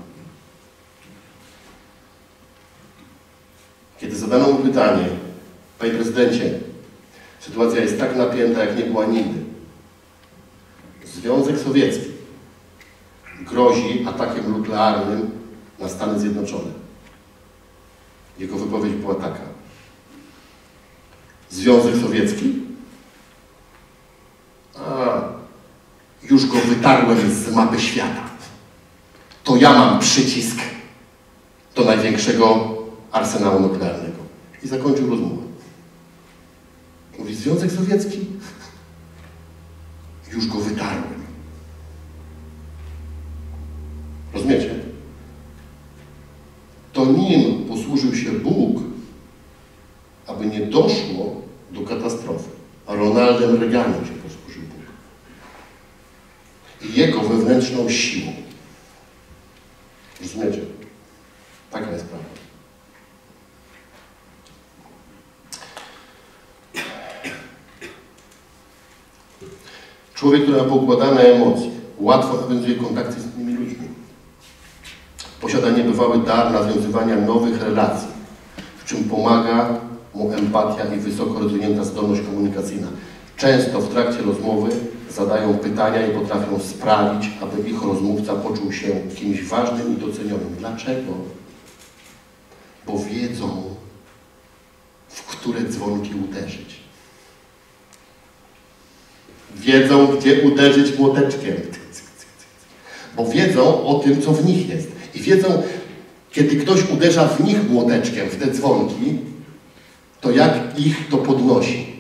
Kiedy zadano mu pytanie, panie prezydencie, sytuacja jest tak napięta, jak nie była nigdy. Związek Sowiecki grozi atakiem nuklearnym na Stany Zjednoczone. Jego wypowiedź była taka. Związek Sowiecki? Już go wytarłem z mapy świata. To ja mam przycisk do największego arsenału nuklearnego. I zakończył rozmowę. Mówi, Związek Sowiecki? Już go wytarłem. Rozumiecie? To nim posłużył się Bóg, aby nie doszło do katastrofy. A Ronaldem Reaganem się posłużył Bóg. I jego wewnętrzną siłą. Rozumiecie? Taka jest prawda. Człowiek, który ma poukładane emocje, łatwo nawiązuje kontakty z innymi ludźmi. Posiada niebywały dar nawiązywania nowych relacji, w czym pomaga mu empatia i wysoko rozwinięta zdolność komunikacyjna. Często w trakcie rozmowy zadają pytania i potrafią sprawić, aby ich rozmówca poczuł się kimś ważnym i docenionym. Dlaczego? Bo wiedzą, w które dzwonki uderzyć. Wiedzą, gdzie uderzyć młoteczkiem. Bo wiedzą o tym, co w nich jest. I wiedzą, kiedy ktoś uderza w nich młoteczkiem, w te dzwonki, to jak ich to podnosi.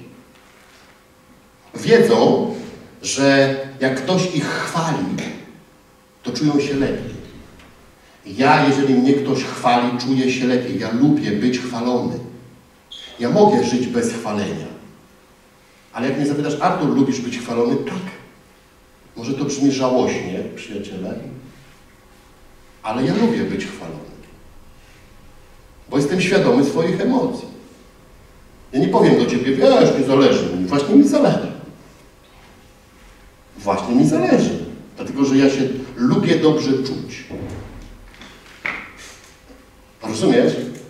Wiedzą, że jak ktoś ich chwali, to czują się lepiej. Ja, jeżeli mnie ktoś chwali, czuję się lepiej. Ja lubię być chwalony. Ja mogę żyć bez chwalenia. Ale jak mnie zapytasz, Artur, lubisz być chwalony? Tak. Może to brzmi żałośnie, przyjaciele, ale ja lubię być chwalony. Bo jestem świadomy swoich emocji. Ja nie powiem do ciebie, wiesz, nie zależy mi. Właśnie mi zależy. Właśnie mi zależy. Dlatego, że ja się lubię dobrze czuć. Rozumiesz?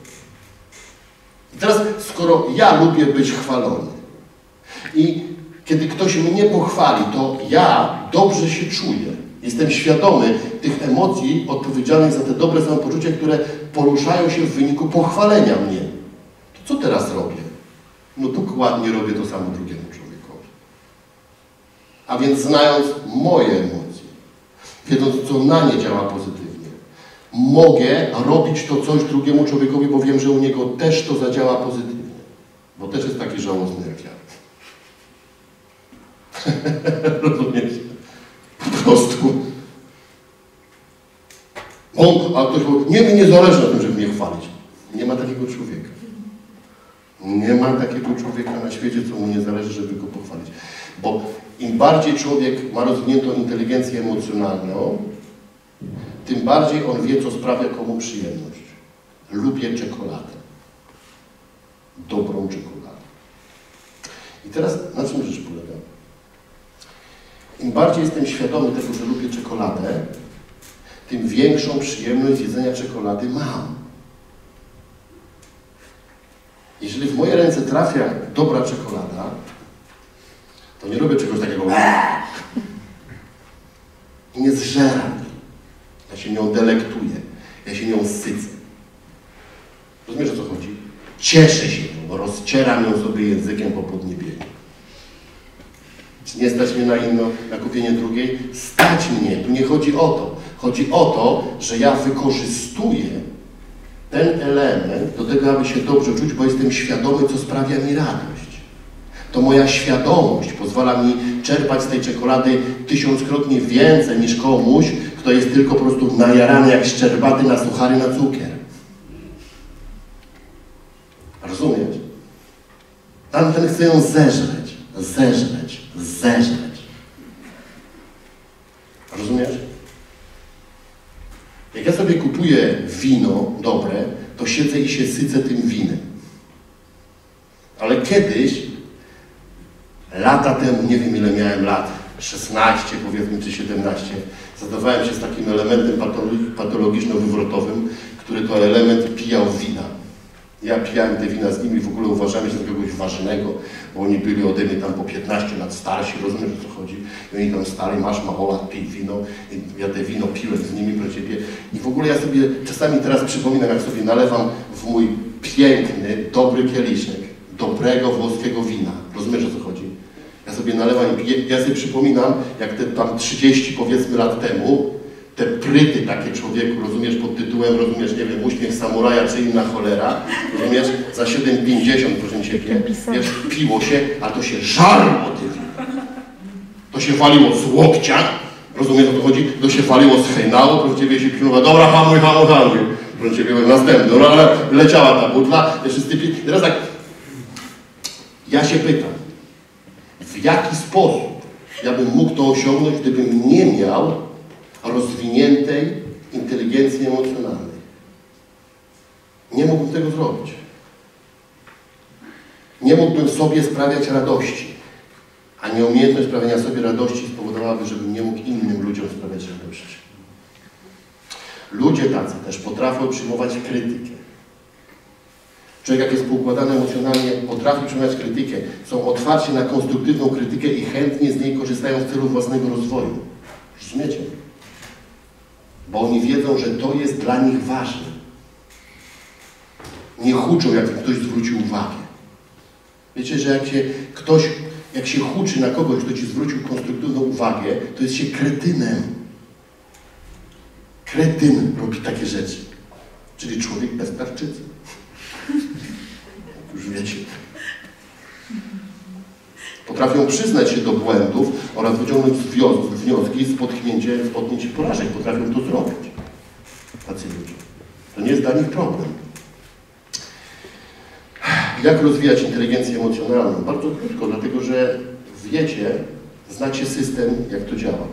I teraz, skoro ja lubię być chwalony i kiedy ktoś mnie pochwali, to ja dobrze się czuję. Jestem świadomy tych emocji odpowiedzialnych za te dobre samopoczucie, które poruszają się w wyniku pochwalenia mnie. To co teraz robię? No dokładnie robię to samo drugiemu człowiekowi. A więc znając moje emocje, wiedząc, co na nie działa pozytywnie, mogę robić to coś drugiemu człowiekowi, bo wiem, że u niego też to zadziała pozytywnie. Bo też jest taki żałosny jak ja. Rozumiesz? Po prostu. A ktoś powie, nie, mi nie zależy na tym, żeby mnie chwalić. Nie ma takiego człowieka. Nie ma takiego człowieka na świecie, co mu nie zależy, żeby go pochwalić. Bo im bardziej człowiek ma rozwiniętą inteligencję emocjonalną, tym bardziej on wie, co sprawia komu przyjemność. Lubię czekoladę. Dobrą czekoladę. I teraz na czym rzecz polega? Im bardziej jestem świadomy tego, że lubię czekoladę, tym większą przyjemność z jedzenia czekolady mam. Jeżeli w moje ręce trafia dobra czekolada, to nie robię czegoś takiego i nie zżeram. Ja się nią delektuję. Ja się nią sycę. Rozumiesz, o co chodzi? Cieszę się nią, rozcieram ją sobie językiem po podniebieniu. Nie stać mnie na kupienie drugiej? Stać mnie. Tu nie chodzi o to. Chodzi o to, że ja wykorzystuję ten element do tego, aby się dobrze czuć, bo jestem świadomy, co sprawia mi radość. To moja świadomość pozwala mi czerpać z tej czekolady 1000-krotnie więcej niż komuś, kto jest tylko po prostu najarany jak szczerbaty na suchary na cukier. Rozumiesz? Tamten chce ją zeżreć, zeżreć, zeżreć. Rozumiesz? Jak ja sobie kupuję wino dobre, to siedzę i się sycę tym winem. Ale kiedyś, lata temu, nie wiem ile miałem lat, 16 powiedzmy, czy 17, zadawałem się z takim elementem patologiczno-wywrotowym, który to element pijał wina. Ja pijałem te wina z nimi, w ogóle uważałem się za kogoś ważnego, bo oni byli ode mnie tam po 15 lat starsi, rozumiesz, o co chodzi? I oni tam stali, masz mało lat, pij wino. I ja te wino piłem z nimi pro ciebie. I w ogóle ja sobie czasami teraz przypominam, jak sobie nalewam w mój piękny, dobry kieliszek dobrego włoskiego wina. Rozumiesz, o co chodzi? Ja sobie nalewam i piję. Ja sobie przypominam, jak te tam 30 powiedzmy lat temu, te pryty takie człowieku, rozumiesz, pod tytułem, rozumiesz, nie wiem, uśmiech samuraja czy inna cholera, rozumiesz, za 7,50 proszę ciebie, wiesz, piło się, ale to się żarło tym. To się waliło z łokcia, rozumiesz, o to chodzi, to się waliło z hejnału, proszę ciebie się pilnowa, dobra, hamuj, hamuj, hamuj, proszę ciebie, następny, no ale leciała ta butla, wszyscy pili. Teraz tak, ja się pytam, w jaki sposób ja bym mógł to osiągnąć, gdybym nie miał rozwiniętej inteligencji emocjonalnej. Nie mógłbym tego zrobić. Nie mógłbym sobie sprawiać radości, a nieumiejętność sprawiania sobie radości spowodowałaby, żebym nie mógł innym ludziom sprawiać radości. Ludzie tacy też potrafią przyjmować krytykę. Człowiek, jak jest poukładany emocjonalnie, potrafi przyjmować krytykę, są otwarci na konstruktywną krytykę i chętnie z niej korzystają w celu własnego rozwoju. Rozumiecie? Bo oni wiedzą, że to jest dla nich ważne. Nie huczą, jak ktoś zwrócił uwagę. Wiecie, że jak się huczy na kogoś, kto ci zwrócił konstruktywną uwagę, to jest się kretynem. Kretyn robi takie rzeczy. Czyli człowiek bez tarczycy. Już wiecie. Potrafią przyznać się do błędów oraz wyciągnąć wnioski z potknięcia porażek. Potrafią to zrobić. Tacy ludzie. To nie jest dla nich problem. Jak rozwijać inteligencję emocjonalną? Bardzo krótko, dlatego że wiecie, znacie system, jak to działa.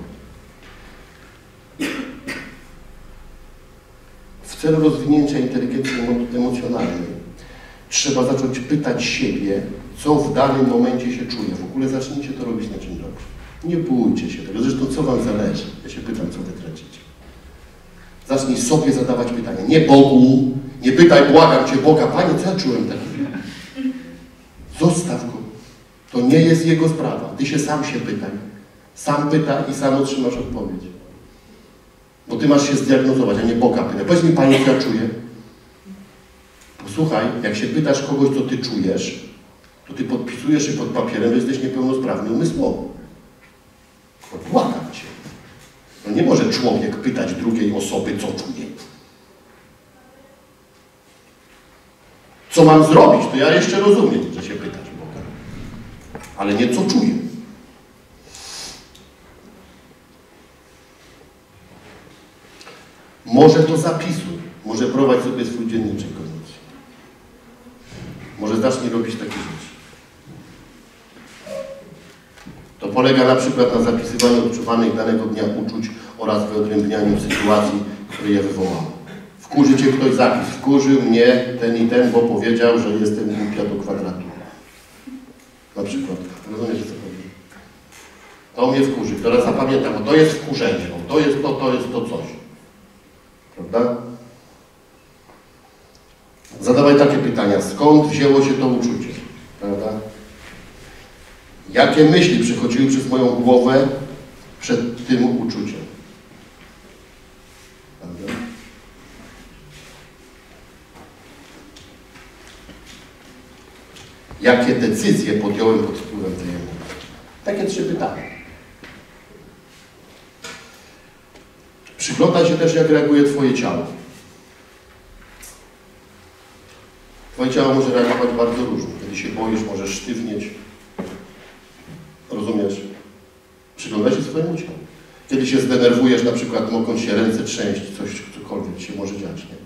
W celu rozwinięcia inteligencji emocjonalnej trzeba zacząć pytać siebie, co w danym momencie się czuje. W ogóle zacznijcie to robić na dzień dobry. Nie bójcie się tego. Zresztą co wam zależy? Ja się pytam, co wy tracicie. Zacznij sobie zadawać pytania. Nie Bogu, nie pytaj, błagam Cię Boga, Panie, co ja czułem tak? Zostaw Go. To nie jest Jego sprawa. Ty się sam się pytaj. Sam pytaj i sam otrzymasz odpowiedź. Bo Ty masz się zdiagnozować, a nie Boga pytaj. Powiedz mi, Panie, co ja czuję? Posłuchaj, jak się pytasz kogoś, co Ty czujesz, to Ty podpisujesz się pod papierem, że jesteś niepełnosprawny umysłowo. Błagam Cię. No nie może człowiek pytać drugiej osoby, co czuje. Co mam zrobić? To ja jeszcze rozumiem, że się pytać Boga. Ale nie co czuję. Może to zapisuj. Może prowadź sobie swój dzienniczek emocji. Może zacznij robić takie rzeczy. To polega na przykład na zapisywaniu odczuwanych danego dnia uczuć oraz wyodrębnianiu sytuacji, które je wywołały. Wkurzy Cię ktoś, zapis. Wkurzył mnie ten i ten, bo powiedział, że jestem głupia do kwadratu. Na przykład. Rozumiecie, co chodzi? To mnie wkurzy. Teraz zapamiętam, bo to jest wkurzenie. Bo to jest to coś. Prawda? Zadawaj takie pytania. Skąd wzięło się to uczucie? Prawda? Jakie myśli przechodziły przez moją głowę przed tym uczuciem? Prawda? Jakie decyzje podjąłem pod wpływem tej emocji? Takie 3 pytania. Przyglądaj się też, jak reaguje Twoje ciało. Twoje ciało może reagować bardzo różnie. Kiedy się boisz, możesz sztywnieć. Rozumiesz? Przyglądaj się swojemu ciału. Kiedy się zdenerwujesz, na przykład mogą się ręce trzęść, cokolwiek się może dziać, nie?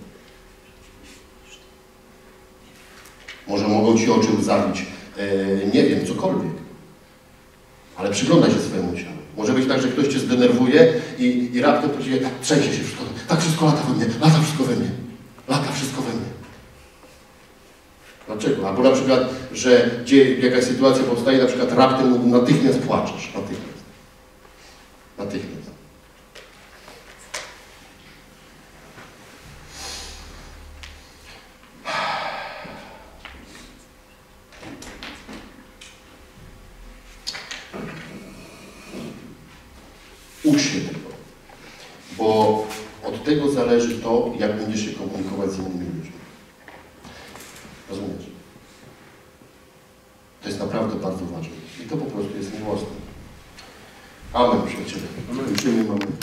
Może mogą Ci oczy łzawić, nie wiem, cokolwiek. Ale przyglądaj się swojemu ciału. Może być tak, że ktoś Cię zdenerwuje i raptem to Cię trzęsie się wszystko. Tak wszystko lata we mnie, lata wszystko we mnie. Lata wszystko we mnie. Dlaczego? Albo na przykład, że gdzie jakaś sytuacja powstaje, na przykład raptem natychmiast płaczesz. Natychmiast. Natychmiast. Ucz się tego, bo od tego zależy to, jak będziesz się komunikować z innymi ludźmi. Rozumiesz? To jest naprawdę bardzo ważne. I to po prostu jest miłosne. Amen, przyjaciele. Kończymy, mamy